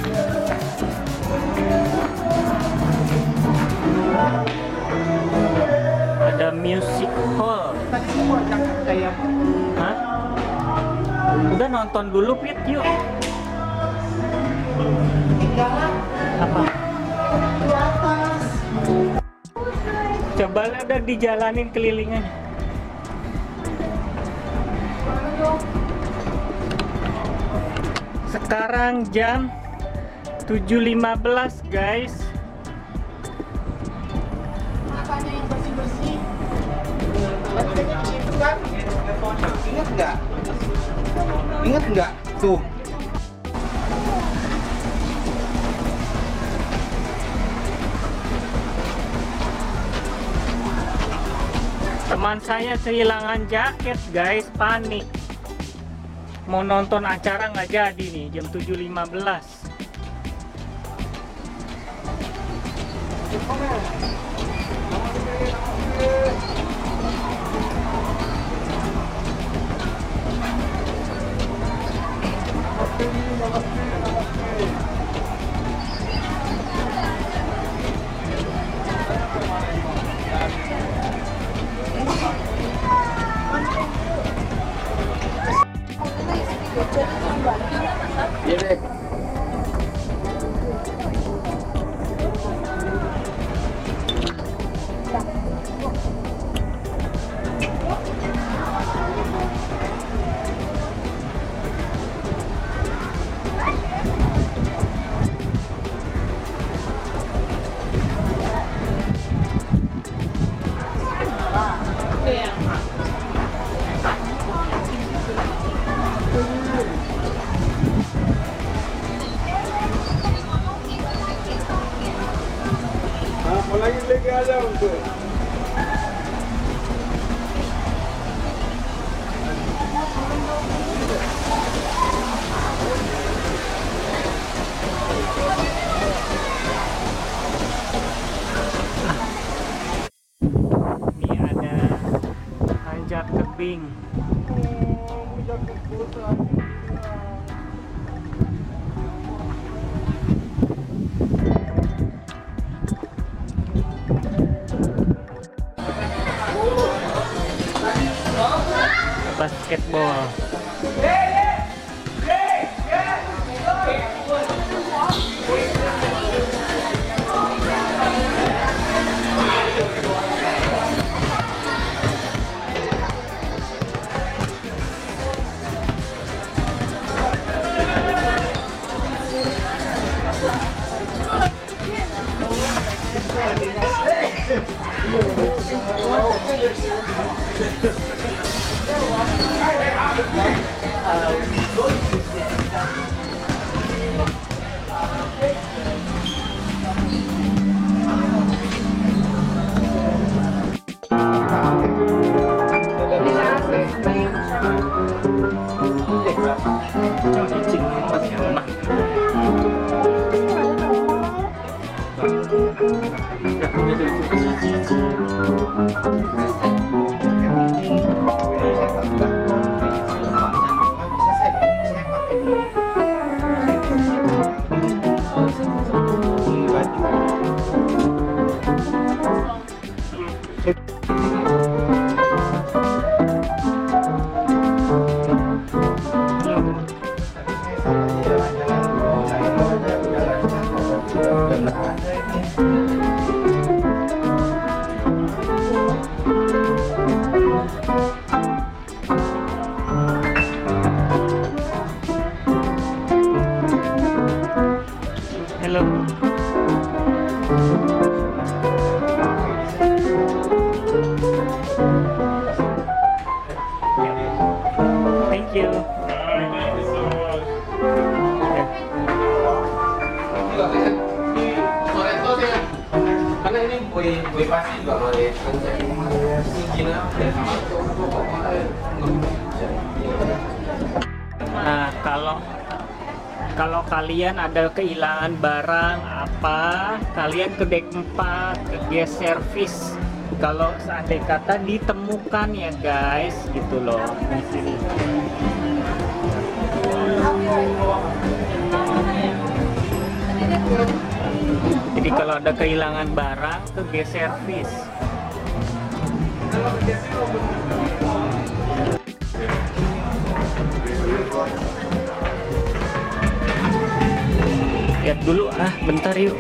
Ada music hall. Tadi semua jangan kayak Hah? Udah nonton dulu Pit, yuk. Apa? di atas. Coba lah udah dijalanin kelilingan. Sekarang jam tujuh lima belas guys. Apanya yang Itu kan, ingat nggak? Ingat nggak? Tuh. Teman saya kehilangan jaket guys, panik. Mau nonton acara nggak jadi nih, jam tujuh lima belas. Ini ada panjat tebing. Basketball. Hello. Thank you. Karena ini kue kue pasti juga boleh Nah, kalau kalau kalian ada kehilangan barang apa, kalian ke dek empat, ke guest service. Kalau seandainya kata ditemukan ya guys, gitu loh di sini. Jadi kalau ada kehilangan barang ke guest service. Lihat dulu ah, bentar yuk.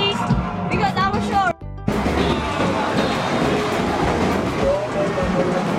Because I was sure.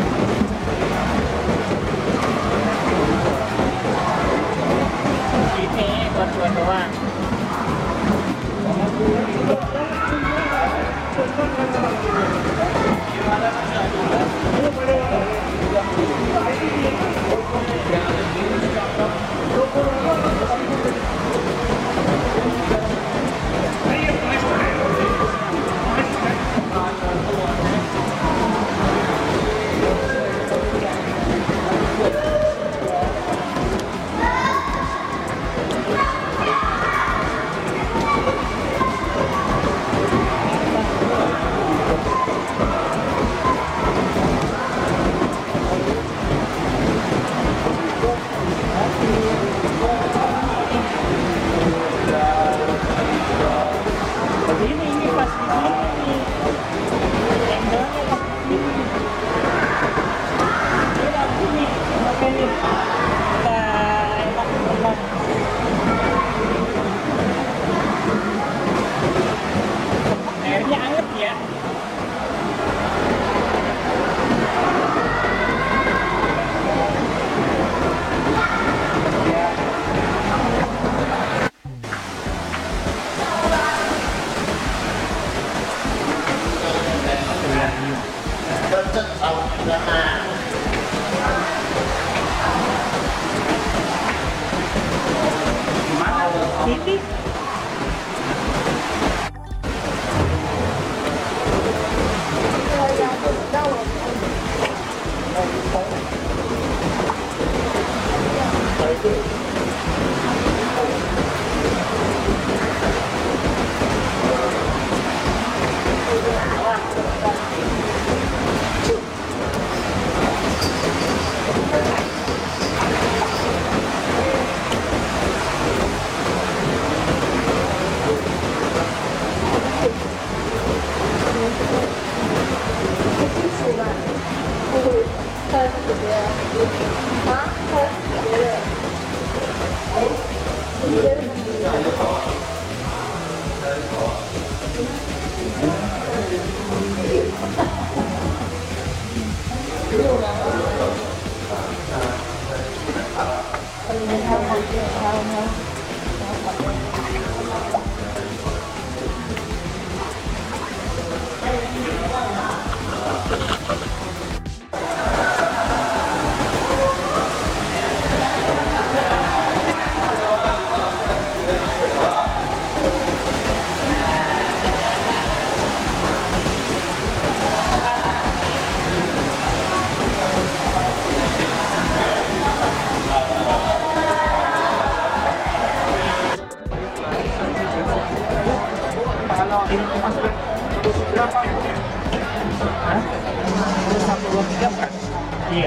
Kalau ini masuk berapa? Hah? Satu dua tiga kan? Iya.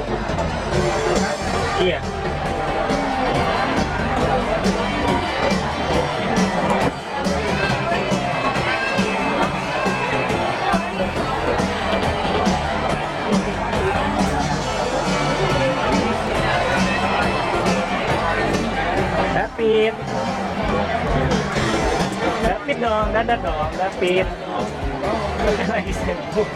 Iya. David. David dong, dadah dong, David. Lagi sibuk.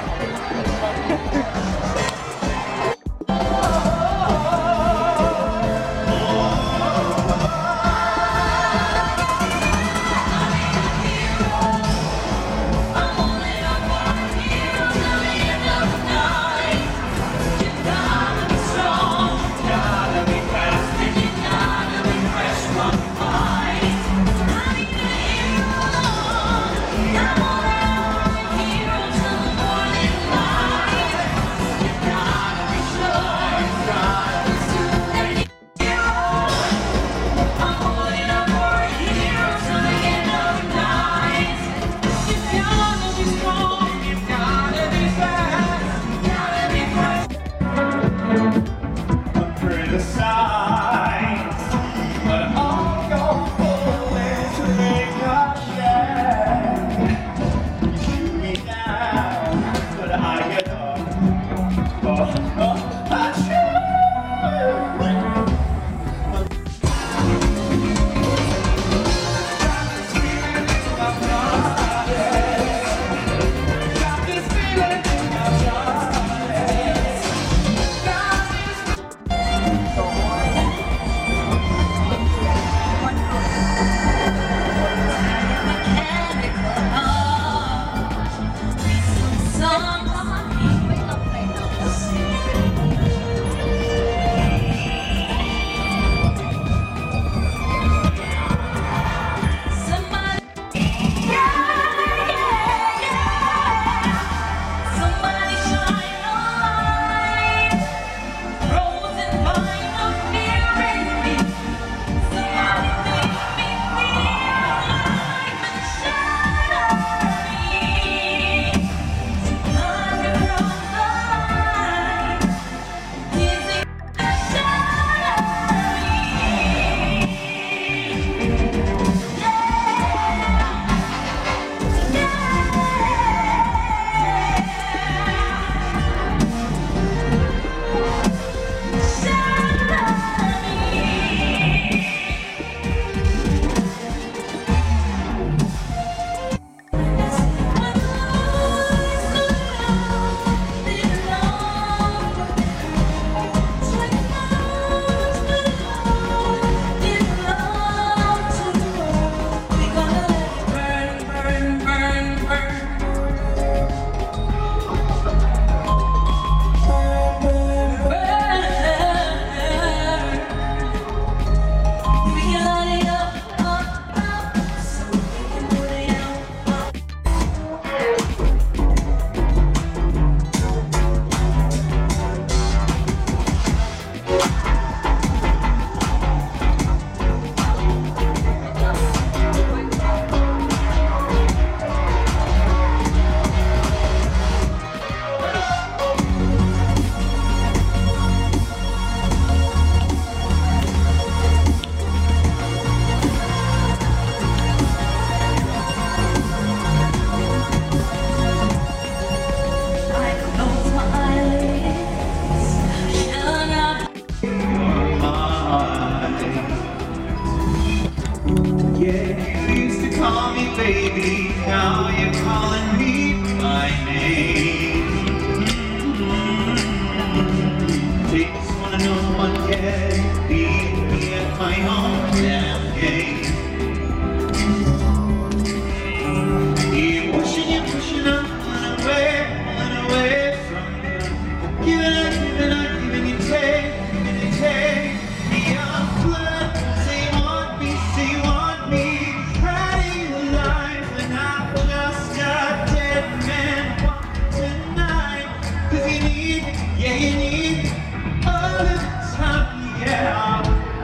any other time, yeah.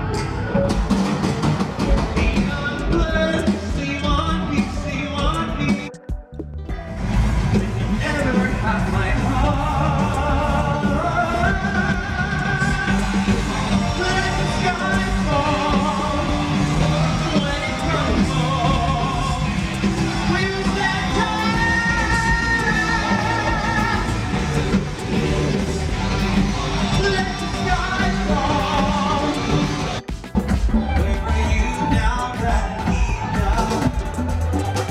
Neon blood, see one me, see one me. Never have my heart. Let the sky fall, when it crumbles, with that time. Let the sky fall. Where are you now that I need now?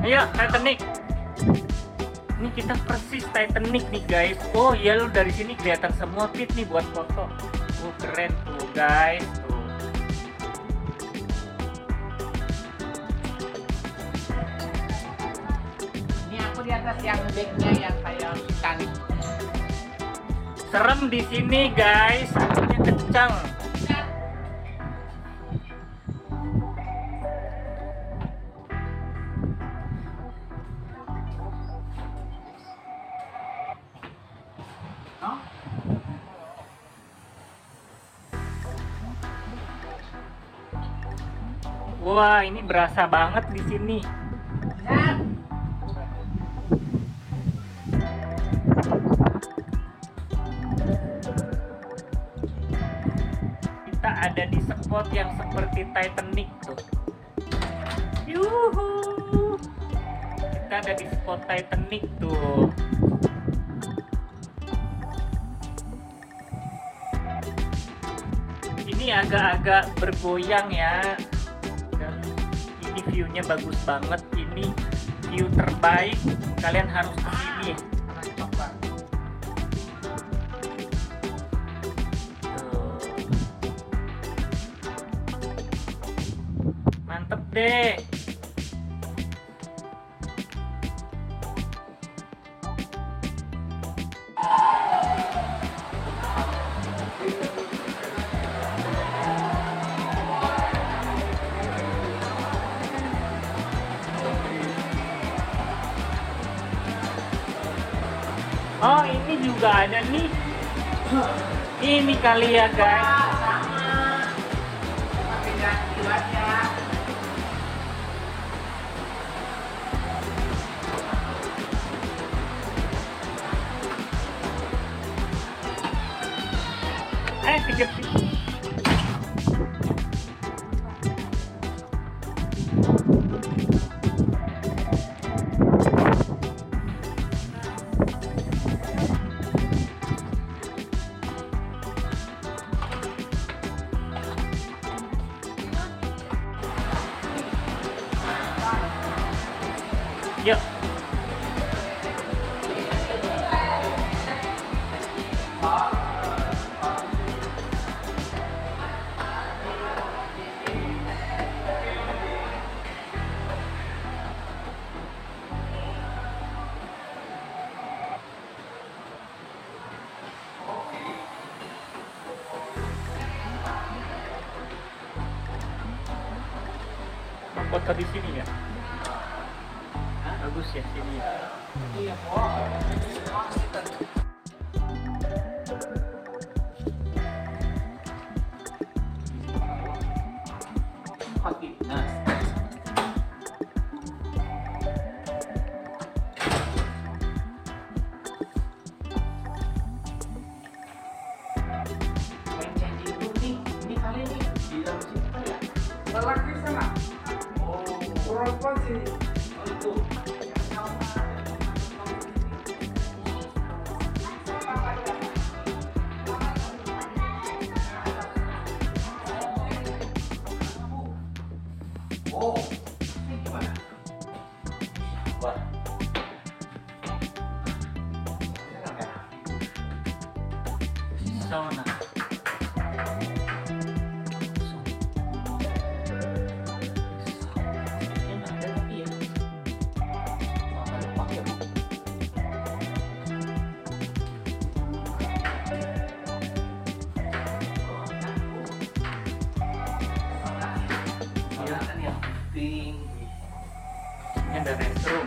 Iya, Titanic. Ini kita persis Titanic nih guys. Oh iya, lo dari sini kelihatan semua Pit nih buat foto. Oh keren tuh guys. Tuh. Ini aku di atas yang decknya yang kayak Titanic. Serem di sini guys, anginnya kencang. Wah, ini berasa banget di sini. Kita ada di spot yang seperti Titanic tuh. Yuhu. Kita ada di spot Titanic tuh. Ini agak-agak bergoyang ya. Dan ini view-nya bagus banget. Ini view terbaik. Kalian harus kesini. Mantep deh. Oh, ini juga ada nih. Ini kali ya guys. Eh, kejepit. Yuk. Foto di sini ya. Bagus ya sini ya. Iya, Sauna. Ini ada restroom.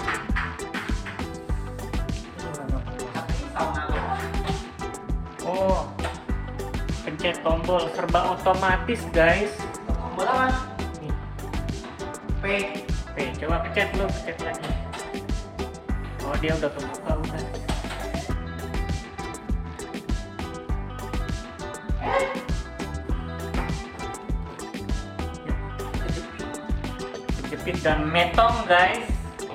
Oh, pencet tombol serba otomatis guys. Tombol apa? Nih. P. P, coba pencet lu, pencet lagi. Oh, dia udah kebuka udah. Kejepit dan metong guys.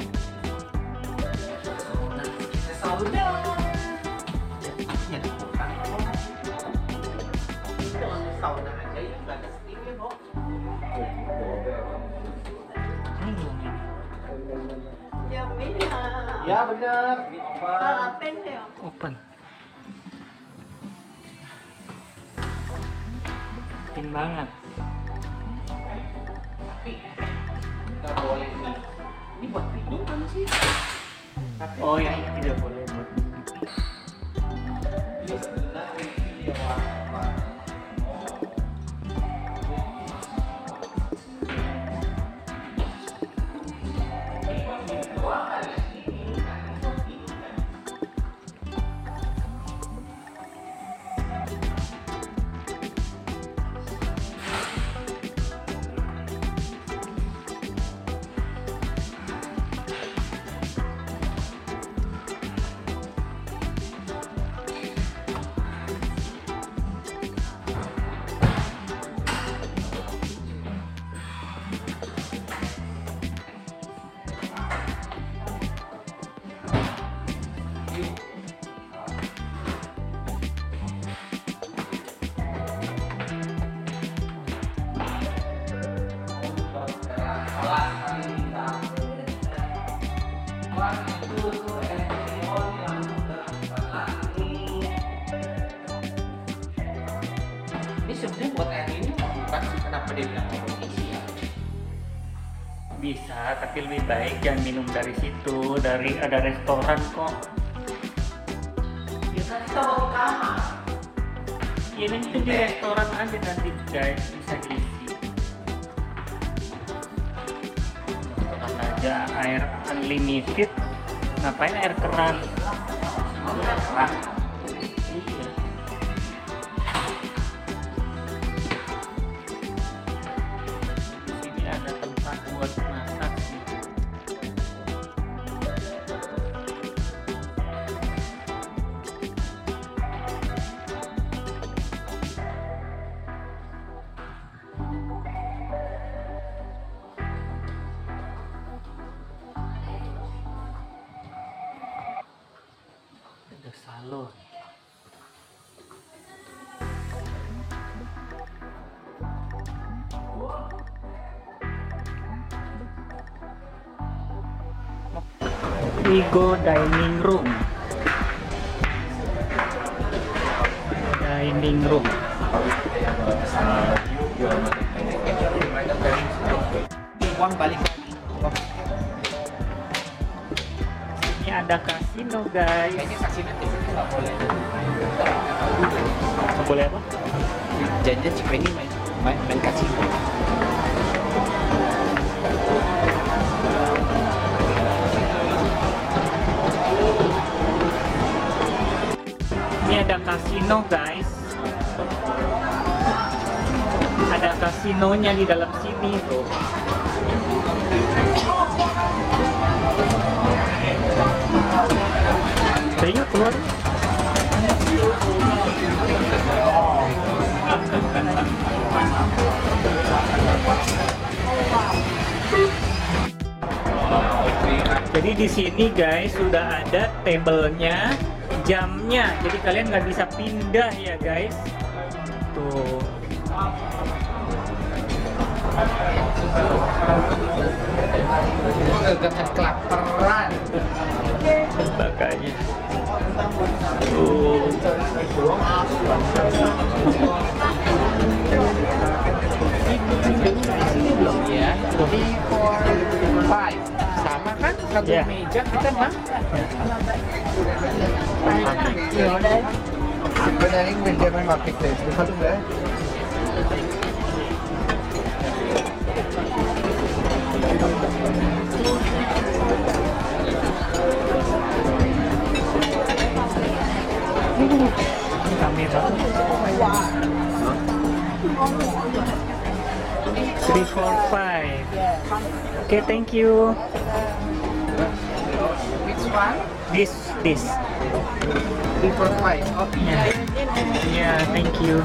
Sauna aja ya, nggak ada steamnya kok. Ini belum ini. Ya bener. Ini open. Open. Penting banget. Nggak boleh nih. Ini buat tidur kan sih? Oh ya, ini tidak boleh buat Ini sebenarnya ini apa? Ini sebenarnya buat air ini bukan sih, kenapa dia bilang isi ya? bisa, tapi lebih baik jangan minum dari situ, dari ada restoran kok. Biasanya kita bawa ke kamar. Ini itu di restoran aja nanti guys, bisa diisi. Restoran aja air unlimited, ngapain air keran? Ah, iya. Di sini ada tempat buat masak sih. Ada salon. Vigo dining room. Dining room. Uang balik lagi. Ini ada kasino guys. Kayaknya kasino di sini nggak boleh. Nggak boleh apa? Janjian si Penny main, main, main kasino. Ini ada kasino guys. Ada kasinonya di dalam sini tuh. Ayo keluar. Jadi di sini guys sudah ada tabelnya, jamnya. Jadi kalian nggak bisa pindah ya guys. Tuh. Agak kelaparan. Makanya. Tuh. Ya, three, four, five. Sama kan? Satu Ya. meja kita mah. Sebenarnya Benjamin Marketplace, दिखा दूँ मैं? Kamera. Three, four, five. Okay, thank you. Which one? This, this. Three, four, five. Oh, Yeah. Yeah, thank you.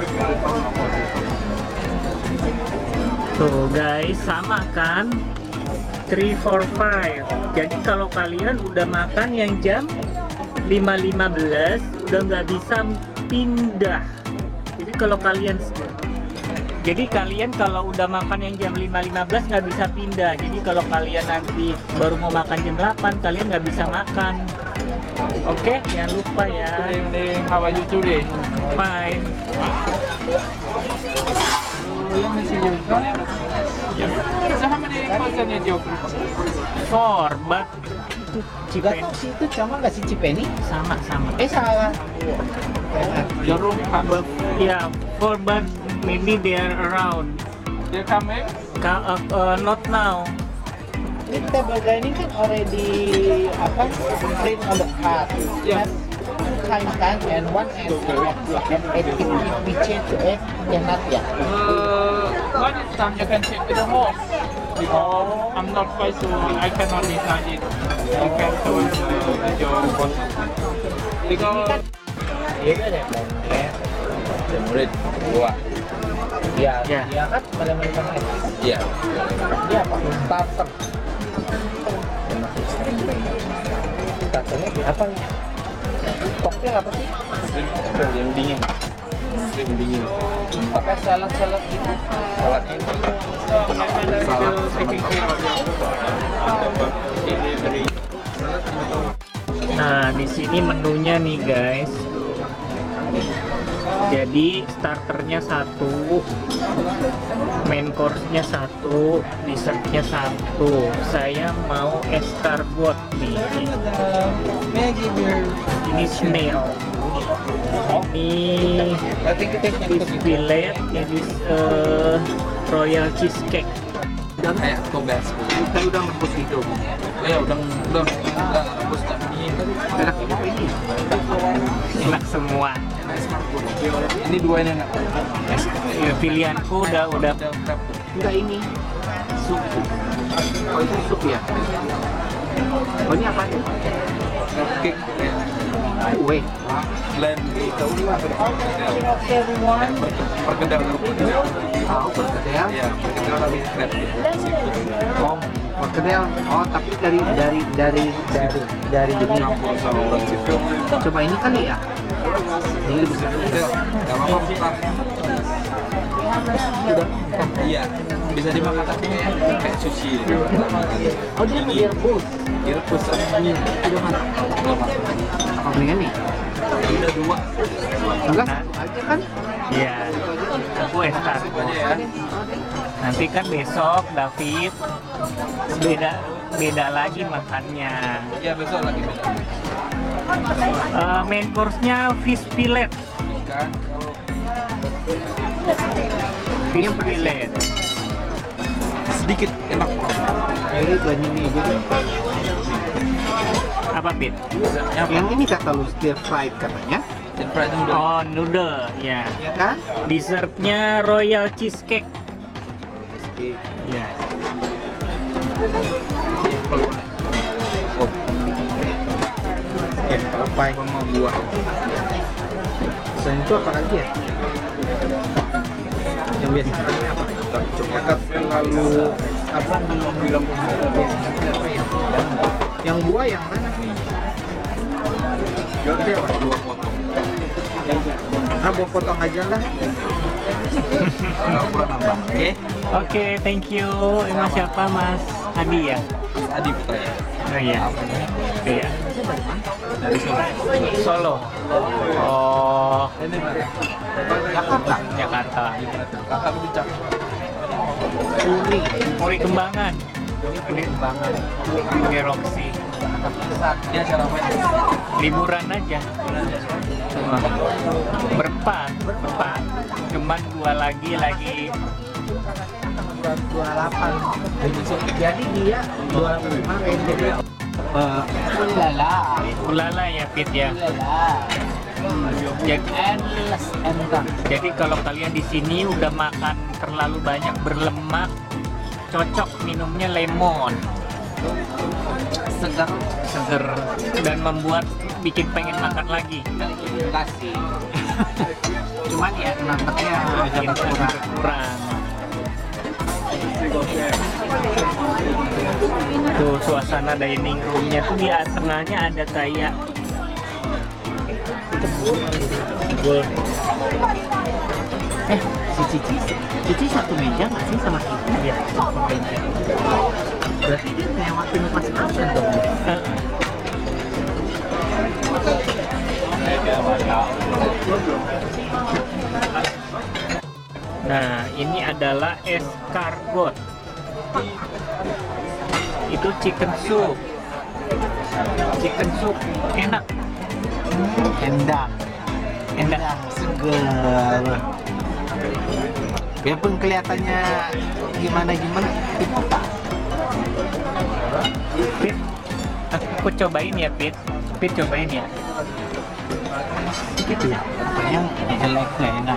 Tuh guys, sama kan? Three, four, five. Jadi kalau kalian udah makan yang jam lima lima belas udah nggak bisa pindah. Jadi kalau kalian Jadi kalian kalau udah makan yang jam lima lima belas nggak bisa pindah. Jadi kalau kalian nanti baru mau makan jam delapan, kalian nggak bisa makan. Oke, jangan lupa ya. Good evening. How are you today? Fine. Let me see your group. Yeah. So how many person in your group? Four, but Gak tau sih itu sama nggak sih Cipeni? sama sama. Eh salah. Your room come. Ya, four, but maybe they are around. They're coming. Ka- uh, uh, not now. Ini table dining kan already apa? Print on the card. Yeah. Two times kan and one and and eight if we change to eight cannot ya. Uh, what is time you can check with the host? Because I'm not quite sure. I cannot decide it. You can choose uh, your boss. Because Iya kan ya. Ya, murid dua. Iya, Ya. iya kan mana-mana kan. Iya. Dia apa? Starter. Starternya apa nih? Topnya apa sih? Shrimp yang dingin. Shrimp dingin. Pakai salad-salad gitu. Salad ini. Salad sama delivery. Nah, di sini menunya nih guys. Jadi starternya satu, main course-nya satu, dessertnya satu. Saya mau escargot nih. Ini snail. Ini fish fillet. Ini uh, royal cheesecake. Kayak kobas. Kita udah rebus itu. Ya udah udah udah rebus tapi Enak ini apa ini? Enak semua. ini dua ini enggak. Ya, pilihanku udah udah Udah crab. Enggak ini. Sup. Oh itu sup ya? Oh ini apa nih? Cupcake ya. Kue. Blend itu. Everyone. Perkedel. Tahu perkedel? Ya, perkedel tapi crab. Oh, perkedel. Oh, tapi dari dari dari dari dari ini. Campur sama seafood. Coba ini kali ya. Ini lebih Perkedel. Enggak apa-apa bukan. sudah. Iya, bisa dimakan tapi kayak kayak sushi. Oh dia direbus. Direbus sama ini. Udah mana? Belum matang. Apa mendingan nih? Udah dua. Enggak satu aja kan? ya aku escargot. Aja ya. Nanti kan besok David beda beda lagi makannya. Iya, besok lagi beda. Eh, main course-nya fish fillet. Ikan kalau Fish fillet. sedikit enak. Jadi banyak ini aja. Apa Pit? Yang Yang ini kata lu stir fried katanya. dan fried noodle. Oh, noodle, ya. Ya kan? Dessertnya royal cheesecake. Ya. Oh, Oke, apa yang sama buah. selain itu apa lagi ya? Yang biasa katanya apa? Coklat lalu apa bilang apa ya? Yang buah yang mana? Ini apa? Dua potong. Ah, buah potong aja lah. Nggak kurang nambah. Oke. Oke, thank you. Emang siapa Mas Adi ya? Adi Putraya. Oh iya. Iya. Dari Solo. Solo. Oh, Ini mana? Jakarta. Jakarta. Kakak lebih cakep. Puri, Puri Kembangan. Puri Kembangan. Puri Roxy. Ini acara apa ya? Liburan aja. Cuma berempat, berempat. Cuman dua lagi lagi. dua puluh delapan. Jadi dia dua puluh lima kemarin jadi eh ulala. Ulala ya Pit ya. Ulala. Jadi, Endless entah. jadi kalau kalian di sini udah makan terlalu banyak berlemak, cocok minumnya lemon. Segar Seger dan membuat bikin pengen makan lagi. enggak sih. Cuman ya nampaknya Bikin agak kurang. kurang. Tuh suasana dining roomnya tuh di tengahnya ada kayak gold. Eh, si Cici, Cici satu meja nggak sih sama kita? Iya, satu meja. Berarti dia kayak waktu pas absen dong. Eh, Nah, ini adalah escargot. Itu chicken soup. Chicken soup enak. Endang, endang, segar. Biarpun kelihatannya gimana-gimana, itu tak. Pit, aku cobain ya, Pit. Pit cobain ya. Gitu ya. Yang jelek nggak enak.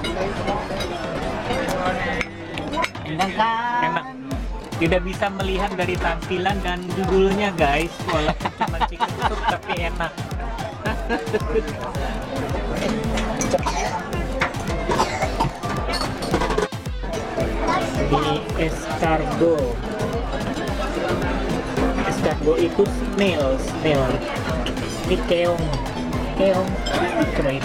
Endang kan? Enak. Tidak bisa melihat dari tampilan dan judulnya, guys. Walaupun cuma chicken soup tapi enak. Ini escargot. Escargot itu snail, snail. Ini keong, keong. Cobain.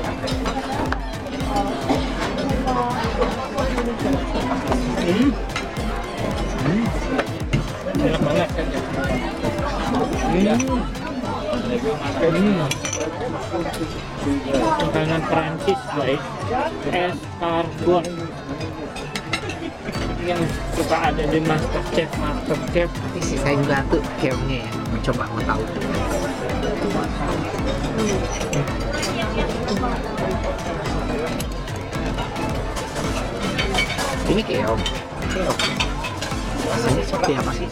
Hmm. Hmm. Enak banget. Hmm. Hmm. Makanan Prancis, guys. Escargot. Yang suka ada di MasterChef, MasterChef. Isi saya juga tuh keongnya ya. Mau coba mau tahu. Ini keong. Keong. Rasanya seperti apa sih?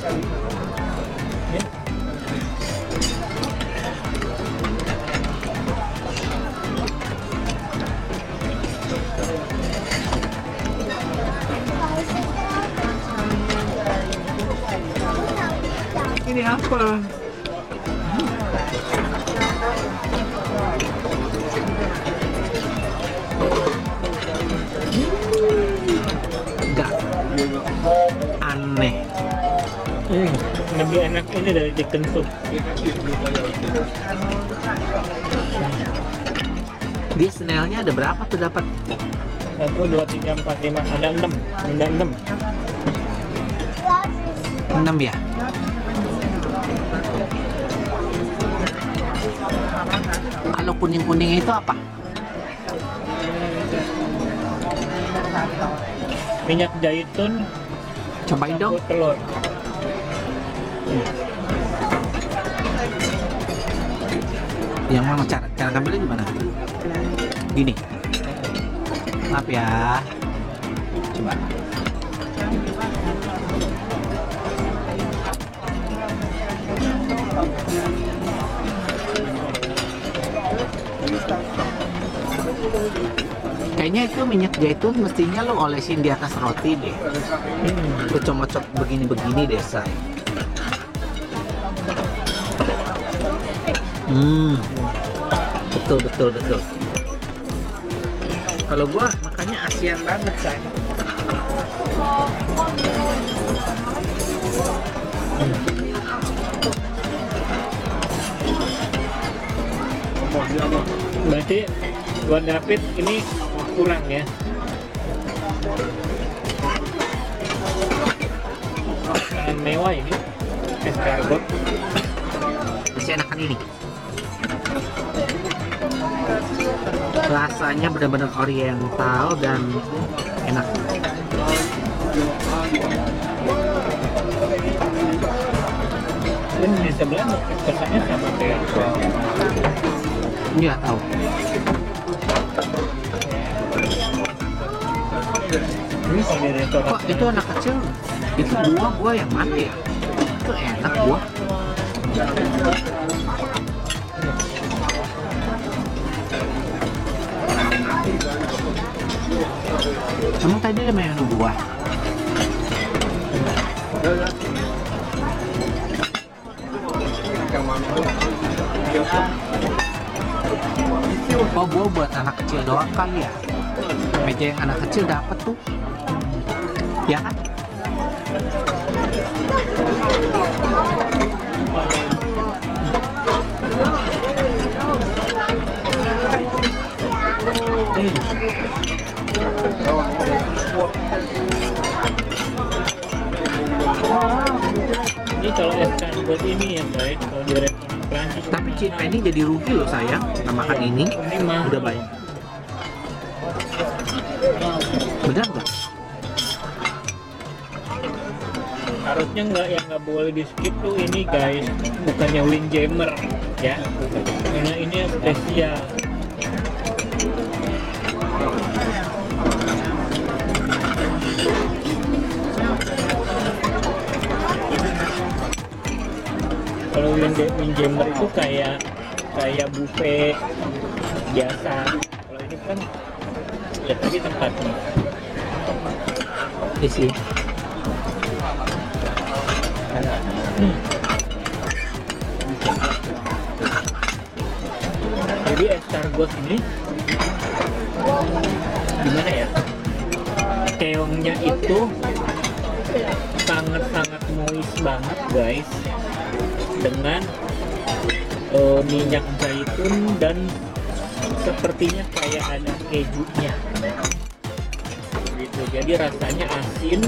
Ini apa? Enggak aneh. Hmm, lebih enak ini dari chicken soup. Dia snailnya ada berapa tuh dapat? Satu, dua, tiga, empat, lima, ada enam, ada enam. enam ya? Kalau kuning-kuning itu apa? Minyak zaitun, Cobain dong. telur. Yang mana cara cara ngambilnya gimana? Gini. Maaf ya. Coba. Kayaknya itu minyak zaitun mestinya lo olesin di atas roti deh. Hmm. Lo comot-comot begini-begini deh, say. Hmm. Betul, betul, betul. Kalau gua makanya Asian banget, say. Berarti buat David ini kurang ya. Makanan mewah ini escargot. Masih enakan ini. Rasanya benar-benar oriental dan enak. Dan di sebelah kesannya sama kayak Nggak tahu. ini kalau di restoran. Kok itu anak kecil? Itu buah buah yang mana ya? Itu enak buah. Emang tadi ada menu buah? Oh, buah buat anak kecil doang kali ya? Meja yang anak kecil dapat tuh. Ya kan? escargot ini ya guys, kalau di restoran Prancis. Tapi Cik Penny jadi rugi loh sayang, nggak makan ini. Ini mah Udah banyak. Benar nggak? harusnya nggak yang nggak boleh di skip tuh ini guys, bukannya windjammer ya, karena ini yang spesial. Kalau wind- windjammer itu kayak kayak buffet biasa. Kalau ini kan lihat tadi tempatnya. Isi. Hmm. Jadi escargot ini gimana ya? Keongnya itu sangat-sangat moist banget guys, dengan uh, minyak zaitun dan sepertinya kayak ada kejunya. Gitu. Jadi rasanya asin,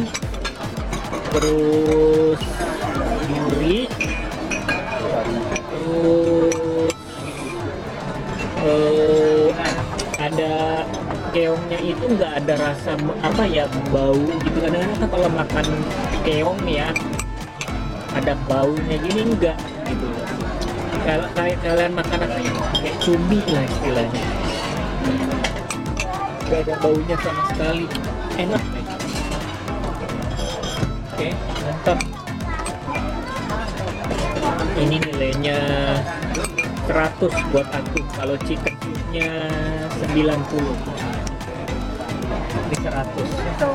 terus gurih, terus uh, ada keongnya itu nggak ada rasa apa ya, bau gitu. Kadang-kadang kan kalau makan keong ya ada baunya, gini enggak gitu. Kalau kayak kalian makan apa ya, kayak cumi lah istilahnya, nggak ada baunya sama sekali, enak nih. Oke, mantap. Ini nilainya seratus buat aku. Kalau chicken soup-nya sembilan puluh. Ini seratus.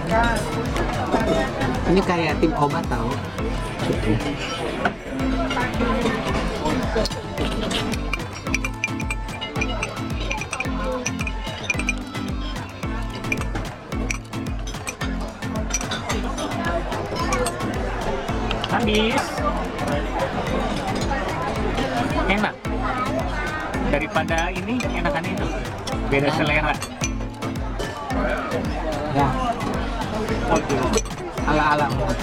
Ini kayak tim obat tahu. Habis. Enak. Daripada ini enakan itu. Beda selera. Ya, ala-ala.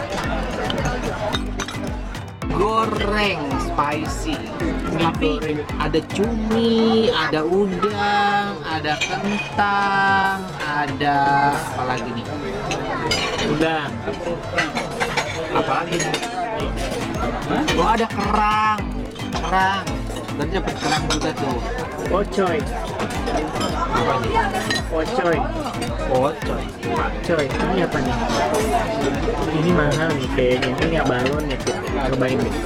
Goreng spicy. Tapi ada cumi, ada udang, ada kentang, ada apa lagi nih? Udah. Apa lagi nih? Oh, ada kerang. Kerang. Tadi dapat kerang juga tuh. Ocoy. Apa nih? Ocoy. Oh, coy. Coy, ini apa nih? Ini mahal nih kayaknya. Ini nggak balon ya, Fit. Cobain deh.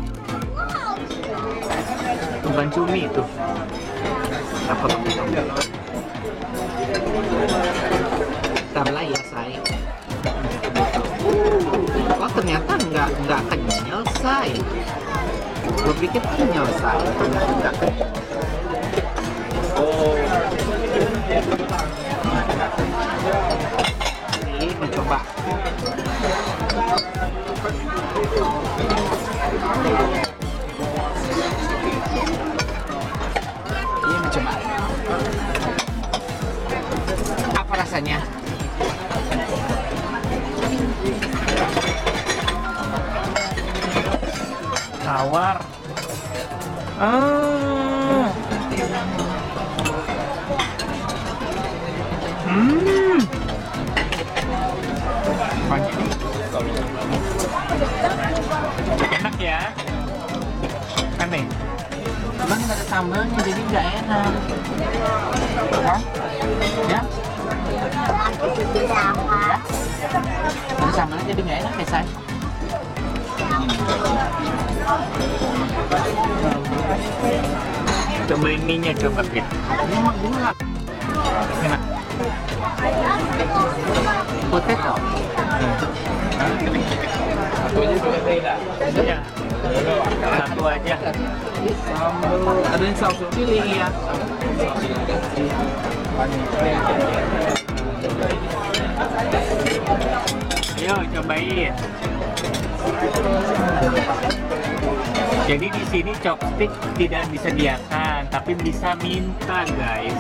Bukan cumi itu. Apa begitu? Tambah ya, say. Oh, ternyata nggak nggak kenyal, say. Gue pikir kenyal, say. Ternyata nggak kenyal. Oh. Ini mencoba. Ini mencoba. Apa rasanya? Tawar. Ah. Hmm. Enak ya. Aneh. Cuman nggak ada sambalnya jadi nggak enak. Hah? Ya? Ada sambalnya jadi nggak enak ya, say. Coba ininya coba Fit. Ini mah gula. Enak. Potato. Iya. Satu aja. Ada yang saus pilih ya. Ayo cobain. Jadi di sini chopstick tidak disediakan, tapi bisa minta, guys.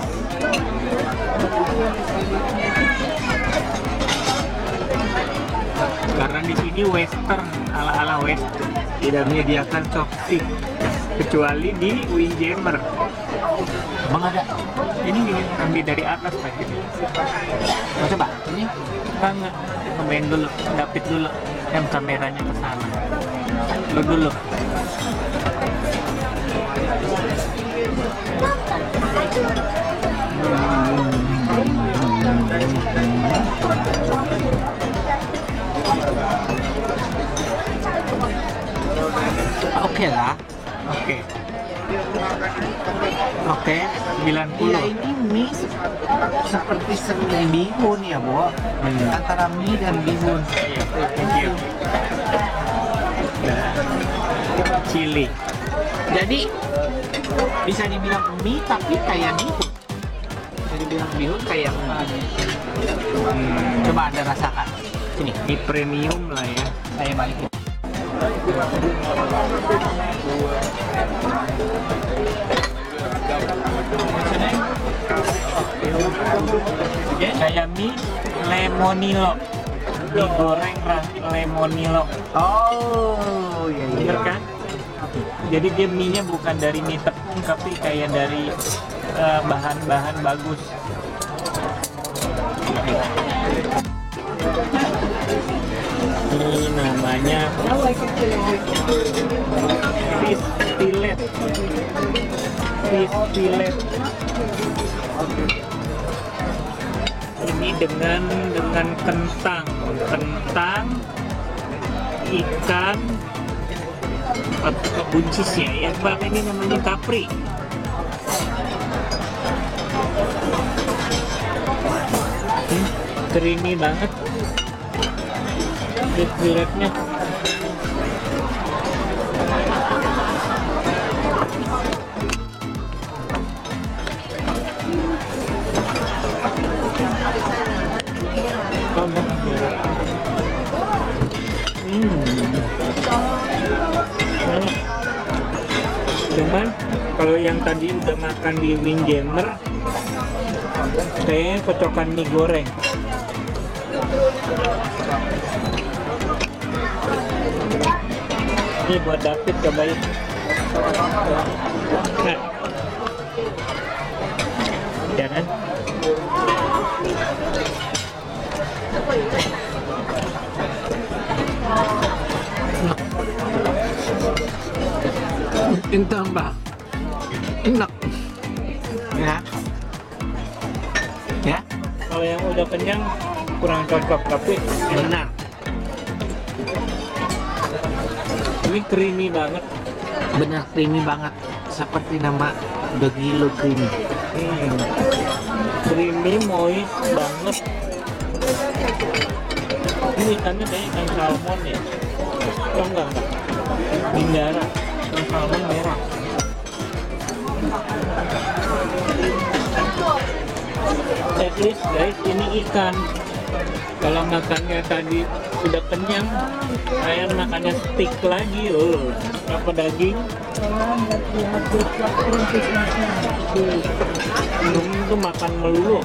Karena restoran di sini western, ala-ala western. Tidak menyediakan chopstick kecuali di Windjammer. Emang ada? Ini ambil dari atas Pak. Mau coba? Ini? Enggak, cobain dulu, David dulu. Yang kameranya ke sana. Lu dulu. Oke lah. Oke. Oke. sembilan puluh. Iya, ini mie se- seperti semi bihun ya, Bo. Hmm. Antara mie dan bihun. Iya, thank you. Chili. Jadi bisa dibilang mie tapi kayak bihun. Bisa dibilang bihun kayak mie. Hmm. Coba Anda rasakan. Sini, Mie premium lah ya. saya balikin. Kayak mie lemonilo. Mie goreng ra- lemonilo. Oh, iya iya. Bener kan? Jadi dia mie-nya bukan dari mie tepung tapi kayak dari eh, bahan-bahan bagus. Ini namanya fish fillet. Fish fillet. Ini dengan dengan kentang, kentang, ikan, atau buncis ya, ya Bang, ini namanya kapri. Hmm, creamy banget. Fish filletnya. Hmm. Enak. Cuman kalau yang tadi udah makan di Windjammer, kayaknya kocokan mie goreng. Ini buat David, cobain. Nah. Jangan. Ini tambah enak. Ya. Ya. Kalau yang udah kenyang kurang cocok, tapi Benar. ini creamy banget. Benar creamy banget. Seperti nama Begilo creamy. Hmm. Creamy moist banget. Ini ikannya kayak ikan salmon ya. Oh enggak enggak. Bindara. Ikan salmon merah. At least guys, ini ikan. Kalau makannya tadi sudah kenyang, saya makannya steak lagi. Oh, apa daging? Belum itu makan melulu.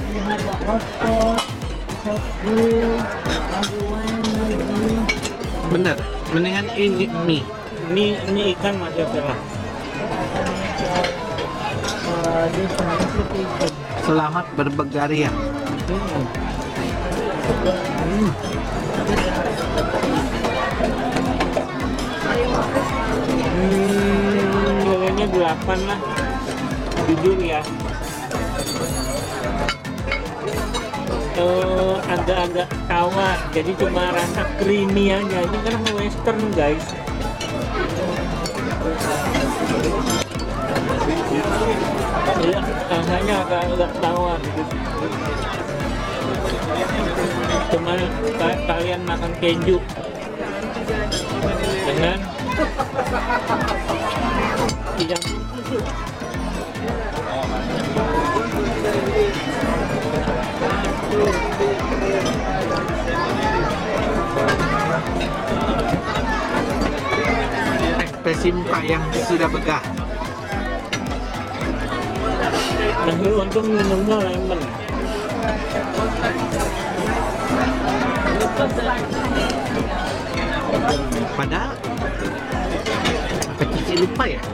Bener. Mendingan ini mie. Ini ini ikan masih oke lah. Selamat berbegaria. Hmm. Hmm. Hmm, nilainya delapan lah. Jujur ya. Eh, agak-agak tawar, jadi cuma rasa creamy aja. Ini kan western guys. Ya, rasanya agak-agak tawar. Cuma ka- kalian makan keju dengan yang Ekspresi muka yang sudah begah. nah, untung minumnya lemon. Padahal apa Cici lupa ya?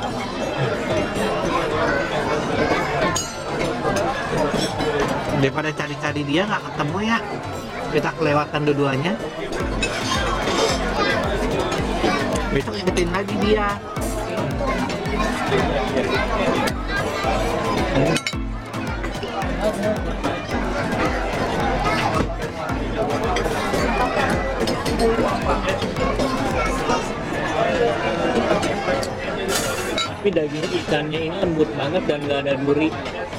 Daripada cari-cari dia nggak ketemu ya, kita kelewatan dua-duanya. Besok ingetin lagi dia. Hmm. Tapi daging ikannya ini lembut banget dan nggak ada duri.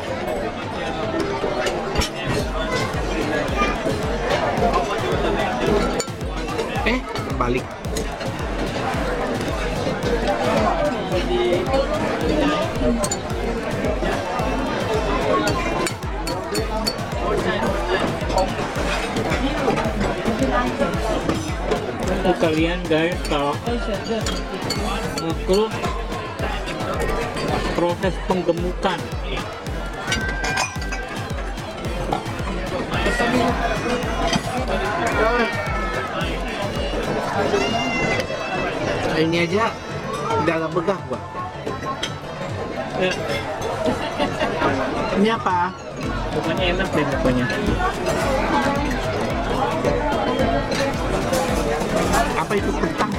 Eh, balik. Untuk kalian guys, kalau untuk proses penggemukan Ini aja udah agak begah gua. ya, Ini apa? bukannya enak deh pokoknya. Apa itu kentang?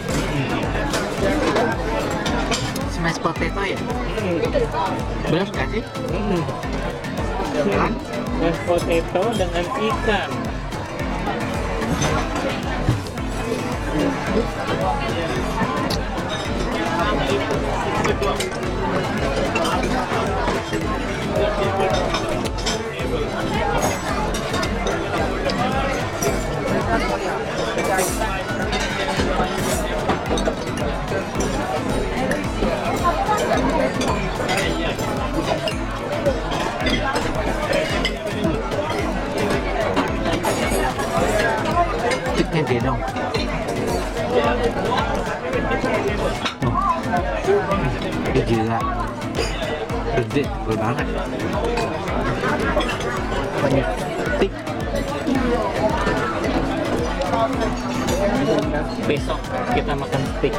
Smash potato ya? Bener gak sih? Hmm. Kan? Mashed potato dengan ikan. Tiknya dia dong. Oh, gila. Gede, gede banget. Banyak tik. Besok kita makan steak.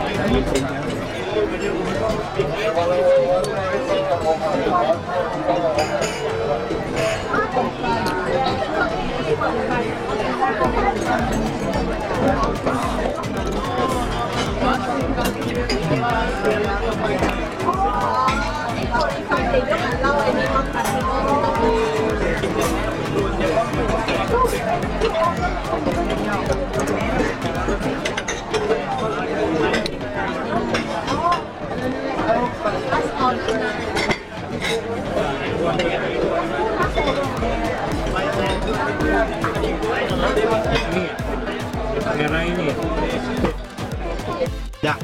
Ini merah ini ya. Ya.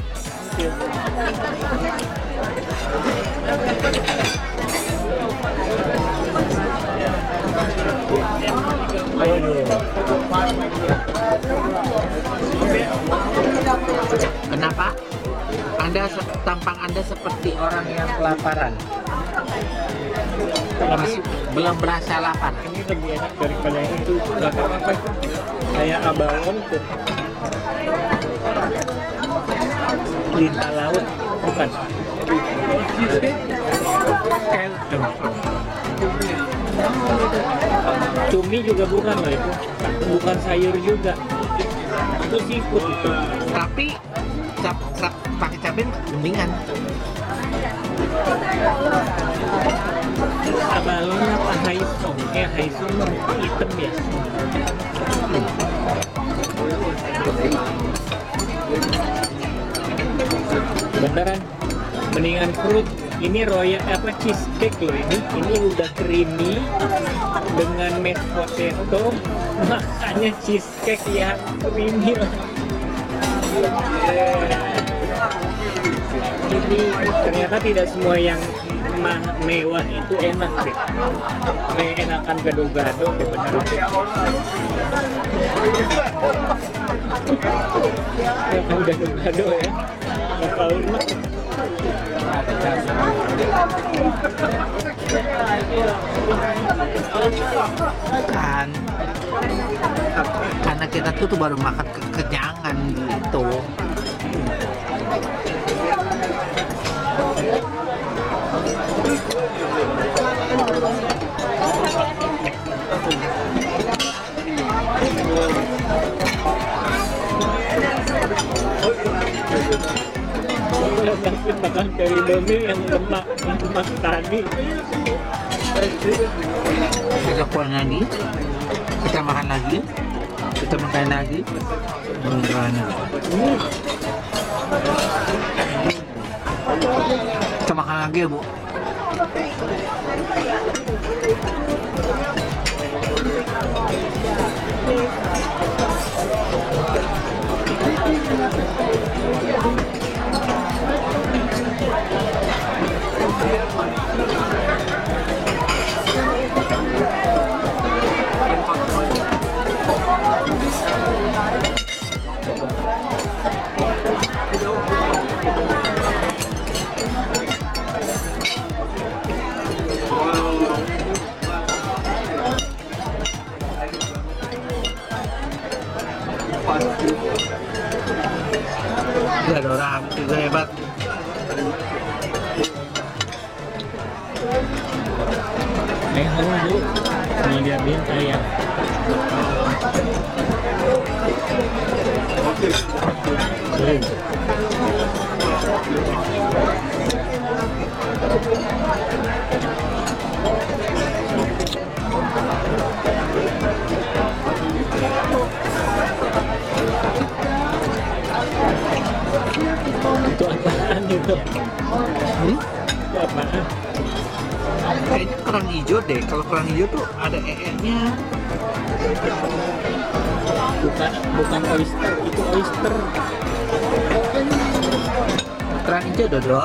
Kenapa? Anda se- tampang Anda seperti orang yang kelaparan. Masih belum berasa lapar. Ini lebih enak daripada yang itu. Gak tahu apa itu. Kayak abalon tuh. Lintah laut, bukan? Cumi juga bukan loh itu. Bukan sayur juga. Itu seafood itu. Tapi cap, cap, pakai cabai mendingan. Abalon apa haisong? Eh haisong hitam ya. Beneran, mendingan fruit. Ini royal apa cheesecake loh ini. Ini udah creamy dengan mashed potato, makanya cheesecake yang creamy lah. Ini ternyata tidak semua yang ma- mewah itu enak deh. Me- enakan gado-gado deh bener deh. Enakan gado-gado ya. Nggak tahu mah. Kan karena kita tuh, tuh baru makan kekenyangan gitu. Tapi makan dari Indomie yang lemak, lemak tadi. Kita kuah lagi, kita makan lagi, kita makan lagi, makan lagi. Kita makan lagi ya, Bu. Gak ada orang juga hebat. Eh, dulu ngeliatin kayak itu apaan itu? Hmm? Itu apaan? Kayaknya kerang hijau deh. Kalau kerang hijau tuh ada ee-nya. Bukan, bukan oyster, itu oyster. Kerang hijau Dodo.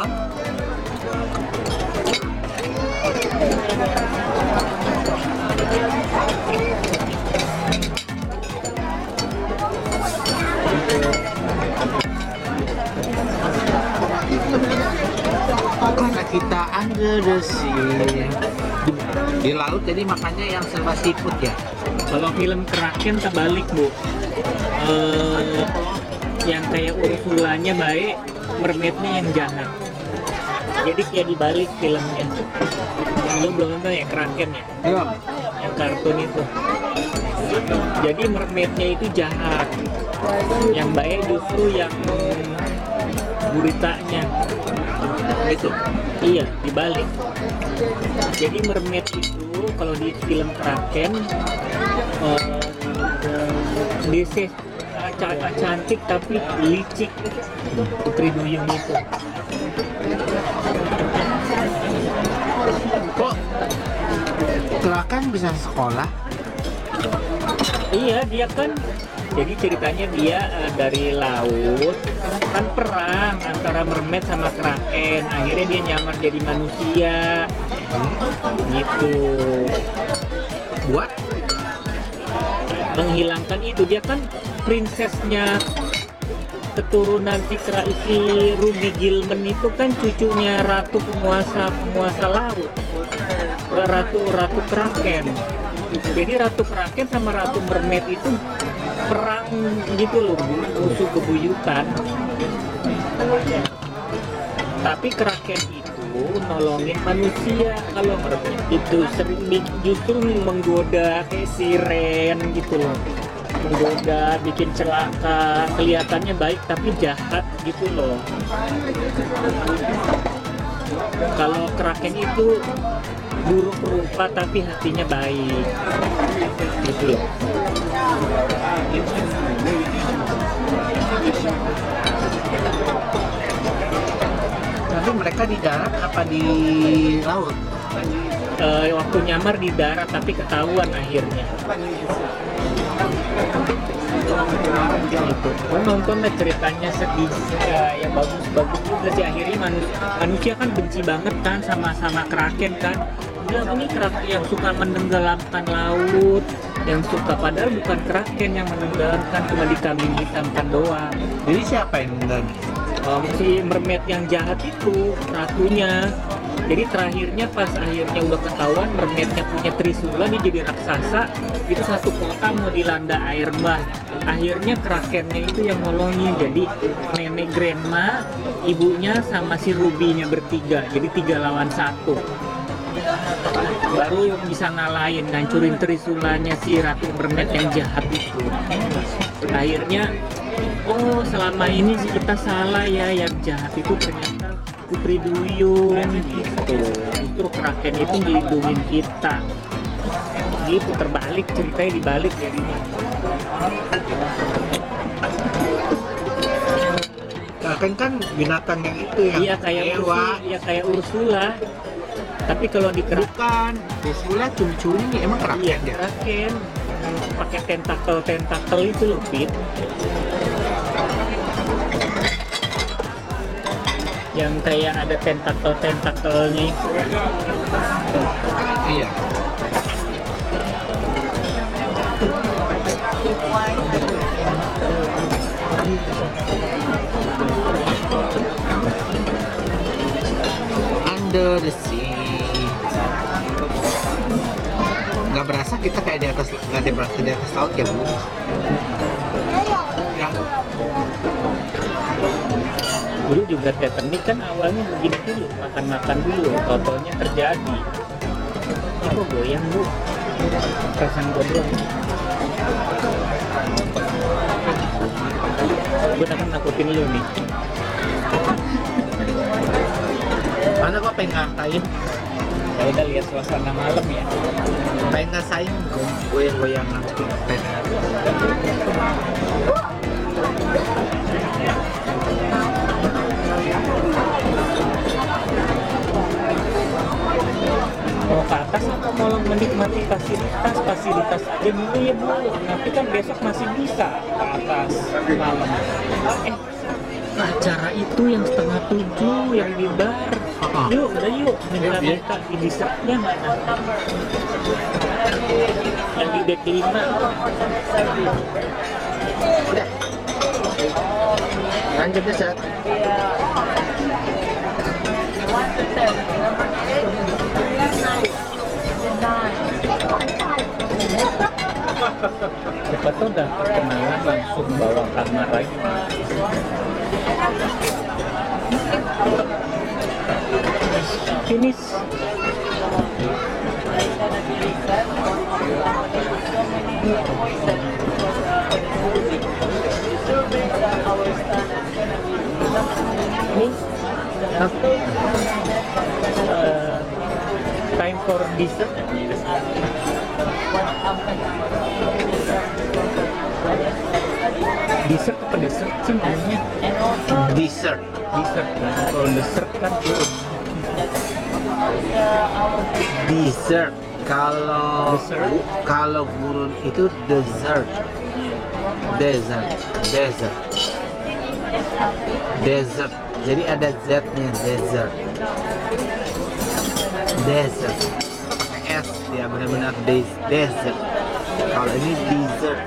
Karena kita under the sea di, di laut, jadi makannya yang serba seafood ya. Kalau film Kraken terbalik, Bu. Eh, yang kayak Ursulanya baik, mermaidnya yang jahat. Jadi kayak dibalik filmnya. Yang lu belum nonton ya Kraken ya? Iya. Yang kartun itu. Jadi mermaidnya itu jahat. Yang baik justru yang guritanya. Gitu. Iya, dibalik. Jadi mermaid itu kalau di film Kraken uh, dia ca- cantik tapi licik, Putri Duyung itu. Kok Kraken bisa sekolah? Iya, dia kan jadi ceritanya dia uh, dari laut kan perang antara mermaid sama kraken, akhirnya dia nyamar jadi manusia gitu, Buat menghilangkan itu. Dia kan prinsesnya keturunan si, Kra- si Ruby Gilman itu kan cucunya ratu penguasa penguasa laut, ratu ratu kraken. Jadi ratu kraken sama ratu mermaid itu perang gitu loh, musuh bebuyutan. Tapi kraken itu nolongin manusia, kalau mermaid itu sering bi- justru menggoda kayak siren gitu loh, menggoda, bikin celaka, kelihatannya baik tapi jahat gitu loh. Kalau kraken itu buruk rupa tapi hatinya baik gitu loh. tapi mereka di darat apa di laut? Eh, waktu nyamar di darat tapi ketahuan akhirnya gitu. Gue nonton deh ceritanya, sedih ya, yang bagus-bagus juga sih. Akhirnya manusia, manusia kan benci banget kan sama sama kraken kan. Udah, ini kraken yang suka menenggelamkan laut, yang suka, padahal bukan kraken yang menenggelamkan, cuma dikambing hitamkan doang. Jadi siapa yang enggak? um, si mermaid yang jahat itu ratunya. Jadi terakhirnya pas akhirnya udah ketahuan mermaidnya punya trisula, dia jadi raksasa. Itu satu kota mau dilanda air bah. Akhirnya krakennya itu yang nolongin. Jadi nenek grandma, ibunya sama si Ruby-nya bertiga. Jadi tiga lawan satu. Baru bisa ngalahin, ngancurin trisulanya si ratu mermaid yang jahat itu. Akhirnya, oh selama ini sih kita salah ya, yang jahat itu ternyata Putri Duyung gitu. Justru kraken itu ngelindungin kita. Gitu terbalik, ceritanya dibalik jadinya. Kraken kan binatang yang itu yang Iya kayak dewa. Ursula, ya kayak Ursula. Tapi kalau di kraken, Bukan, Ursula cumi-cumi nih, emang kraken iya dia. kraken pakai tentakel tentakel itu loh, Pit. Yang kayak ada tentakel tentakelnya itu. Iya. Under the sea. Nggak berasa kita kayak di atas, nggak ada berasa di atas laut ya bu? Ya. Dulu juga Titanic kan awalnya begini dulu, makan-makan dulu, totalnya terjadi. Ini kok goyang bu? Perasaan gue doang. Gue akan nakutin lu nih. Mana kok pengen ngatain? Ya udah lihat suasana malam ya. Pengen ngasain gue goyangan. Mau ke atas atau mau menikmati fasilitas fasilitas aja dulu ya bu. Nanti kan besok masih bisa ke atas malam. Eh, acara itu yang setengah tujuh yang di bar. Uh-uh. Yuk, udah yuk. Minta-minta di dessertnya mana? Yang di deck lima. Udah. Lanjut ya, Sat. Cepat tuh udah perkenalan langsung bawa kamar lagi. Finish. Ini uh, time for dessert. Dessert apa dessert sih namanya? Dessert. Dessert. Nah, kalau dessert kan belum. Dessert. Kalau Dessert. kalau gurun itu dessert. Dessert. Dessert. Dessert. Jadi ada Z-nya dessert. Dessert. Pakai S dia benar-benar des- dessert. Kalau ini dessert.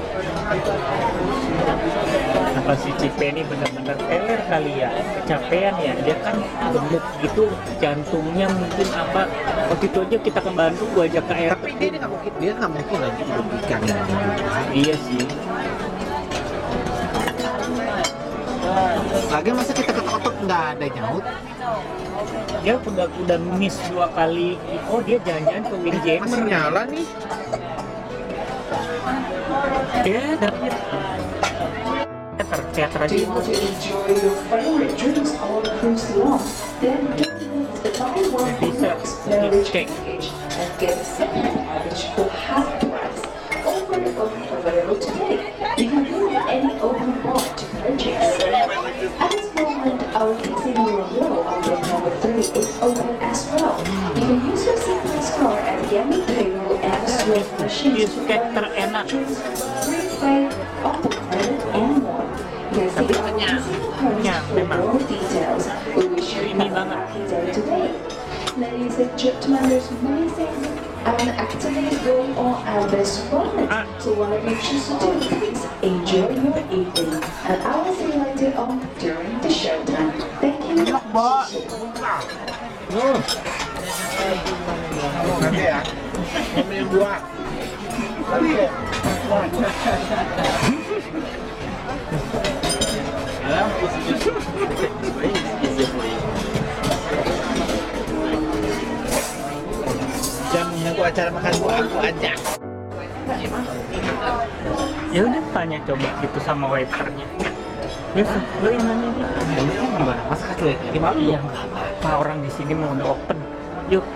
Apa si Cipe ini benar-benar teler kali ya, kecapean ya, dia kan gemuk gitu, jantungnya mungkin apa. Waktu itu aja kita ke Bandung, gua ajak ke air. Tapi dia nggak mungkin dia nggak mungkin lagi hidup ikan ini. Iya sih. Lagi masa kita ketok-ketok nggak ada nyaut? Dia udah udah miss dua kali. Oh dia jangan-jangan ke Masih Windjammer. nyala nih. Ya tapi teater teater Do aja. you want to enjoy your favorite drinks all cruise along? Then don't miss the buy one for Dessert, next beverage cake. package and get a second package for half price. Offer only available today. You can go to any open bar to purchase. At this moment, our casino row outlet number three is open as well. You can use your Simplex card at the gaming table and slot machines to Cheesecake buy terenak. drinks, free play, auto credit, and more. You can see our kenyang. casino cards Kenyang, for memang. more details. We wish you Creamy a banget. happy day today. Ladies and gentlemen, there's many things and activities going on at this moment. Ah. So whatever you choose to do, please enjoy your evening. And I will see you later on during the showtime. Thank you. Nanti ya. Kami yang dua. Jamnya aku acara makan buah aku ajak. Ya udah tanya coba gitu sama waiternya. Biasa, lu yang nanya gitu. Gimana? Masa kecil ya? Gimana? Iya nggak apa-apa, orang di sini mau udah open. Yuk.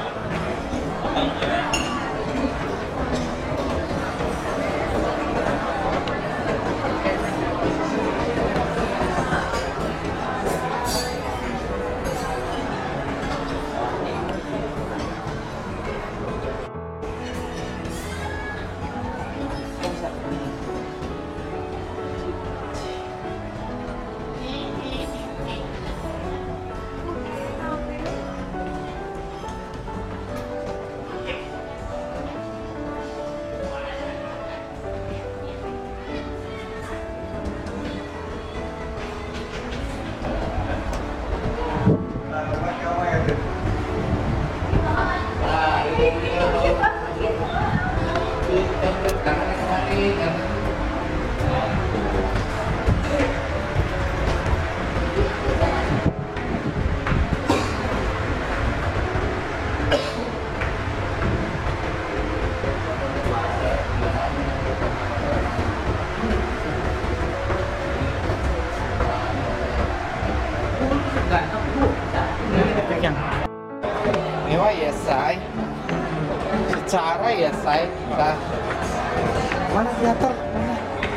Pegang. Mewah ya say. Secara ya say. Nah. Mana teater? Mana?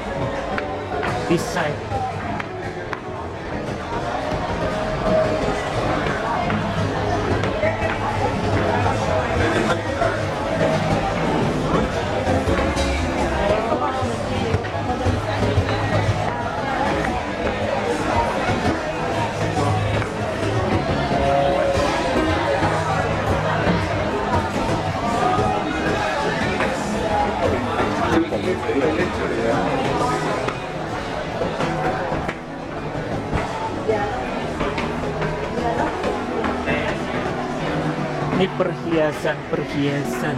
Bisa. Ini perhiasan-perhiasan.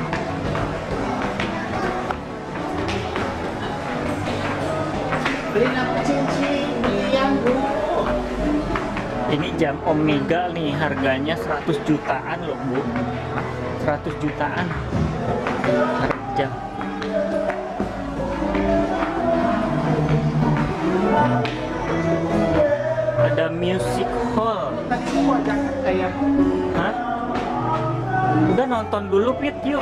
Beliin aku cincin yang bu. Ini jam Omega nih, harganya seratus jutaan loh, Bu. seratus jutaan. Harga jam. Ada music hall. Tadi semua jangan kayak Hah? Udah nonton dulu, Pit, yuk.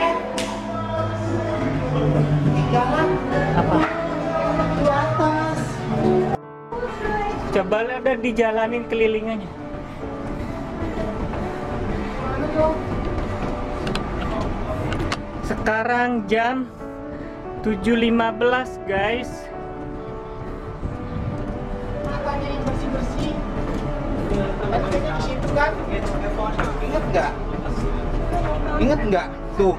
jalan Apa? di atas. Coba ada dijalanin kelilingannya. Sekarang jam tujuh lima belas, guys. Matanya yang bersih-bersih. Matanya di situ kan? Ingat nggak? Ingat nggak? Tuh.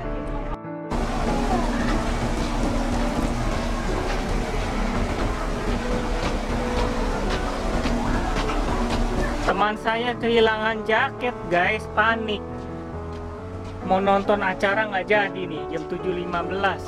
Teman saya kehilangan jaket, guys, panik. Mau nonton acara nggak jadi nih, jam tujuh lima belas.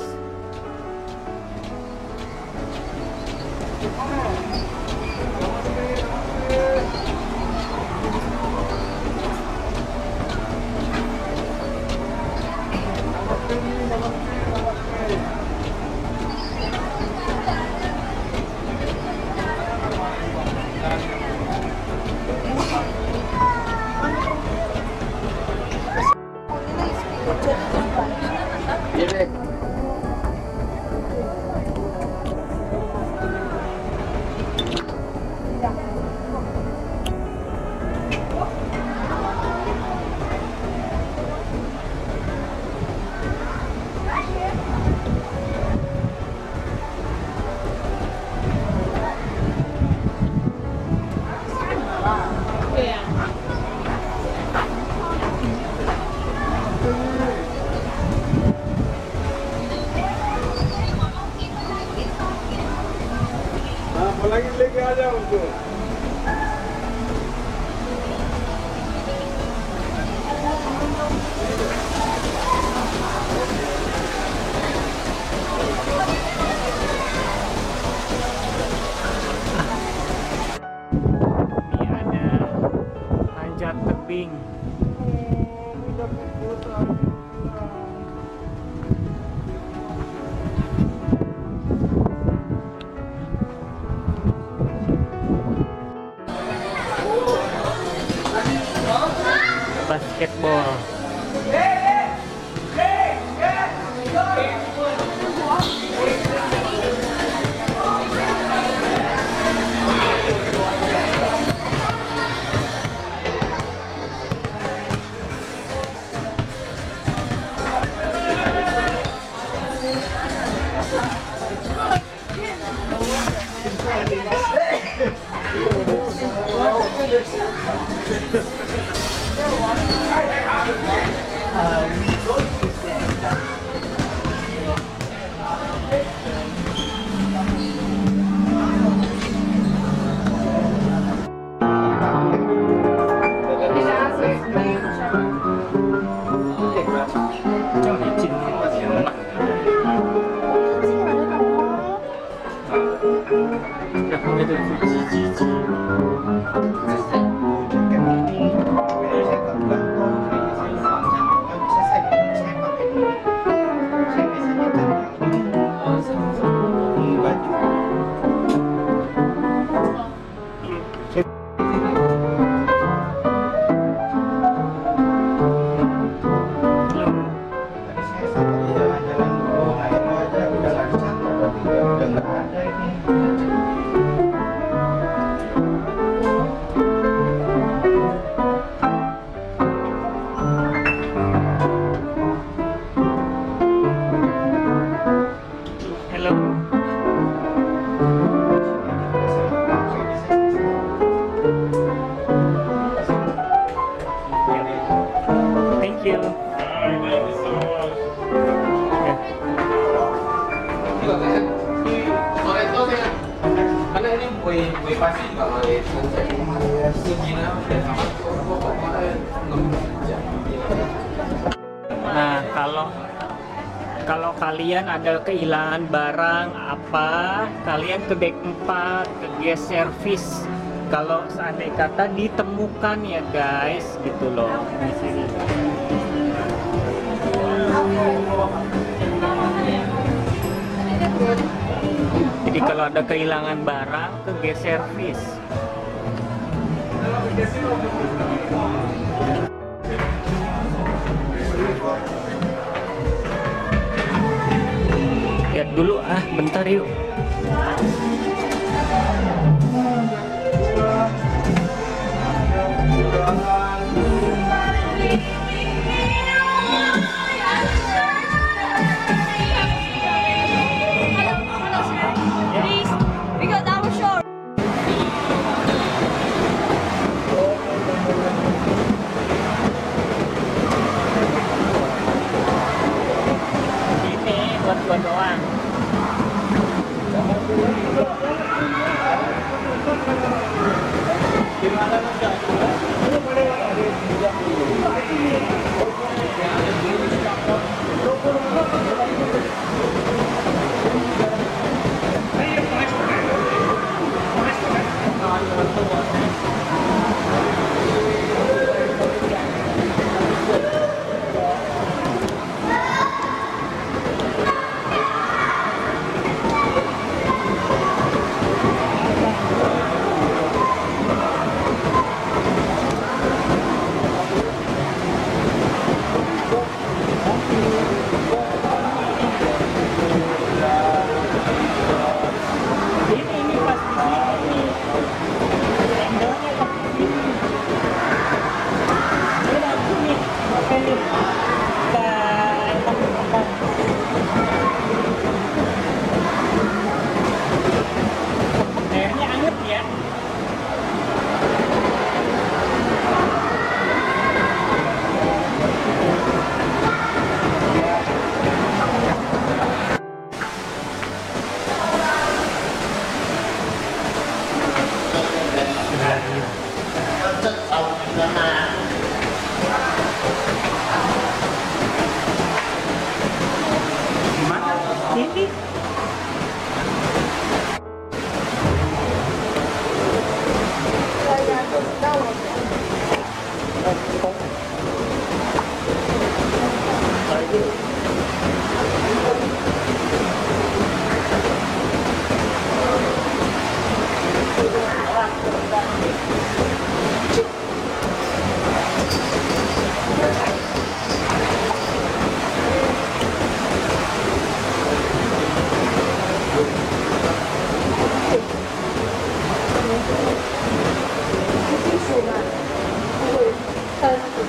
Ini ada panjat tebing. Basketball. Thank you. Karena ini kue kue pasti kalau Nah, kalau kalau kalian ada kehilangan barang apa, kalian ke dek empat, ke guest service. Kalau seandainya kata ditemukan ya guys, gitu loh di sini. Jadi kalau ada kehilangan barang ke guest service. Lihat dulu ah, bentar yuk. Because I was sure. Ini buat gua doang.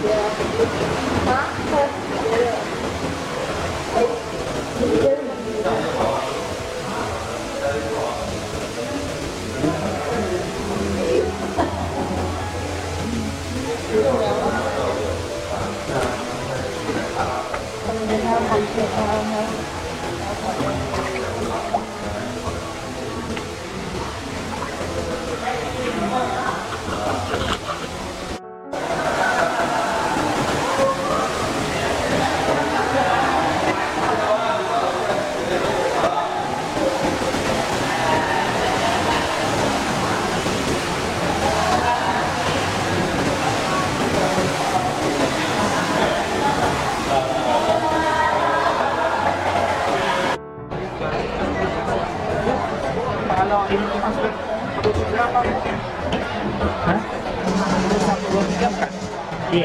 Kalau ini masuk berapa? Hah? Satu dua tiga kan? Iya.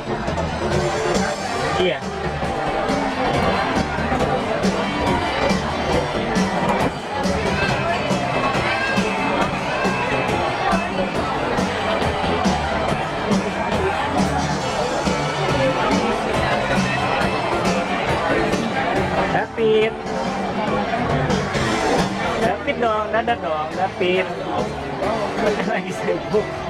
Iya. David. David dong, dadah dong, David. Lagi sibuk.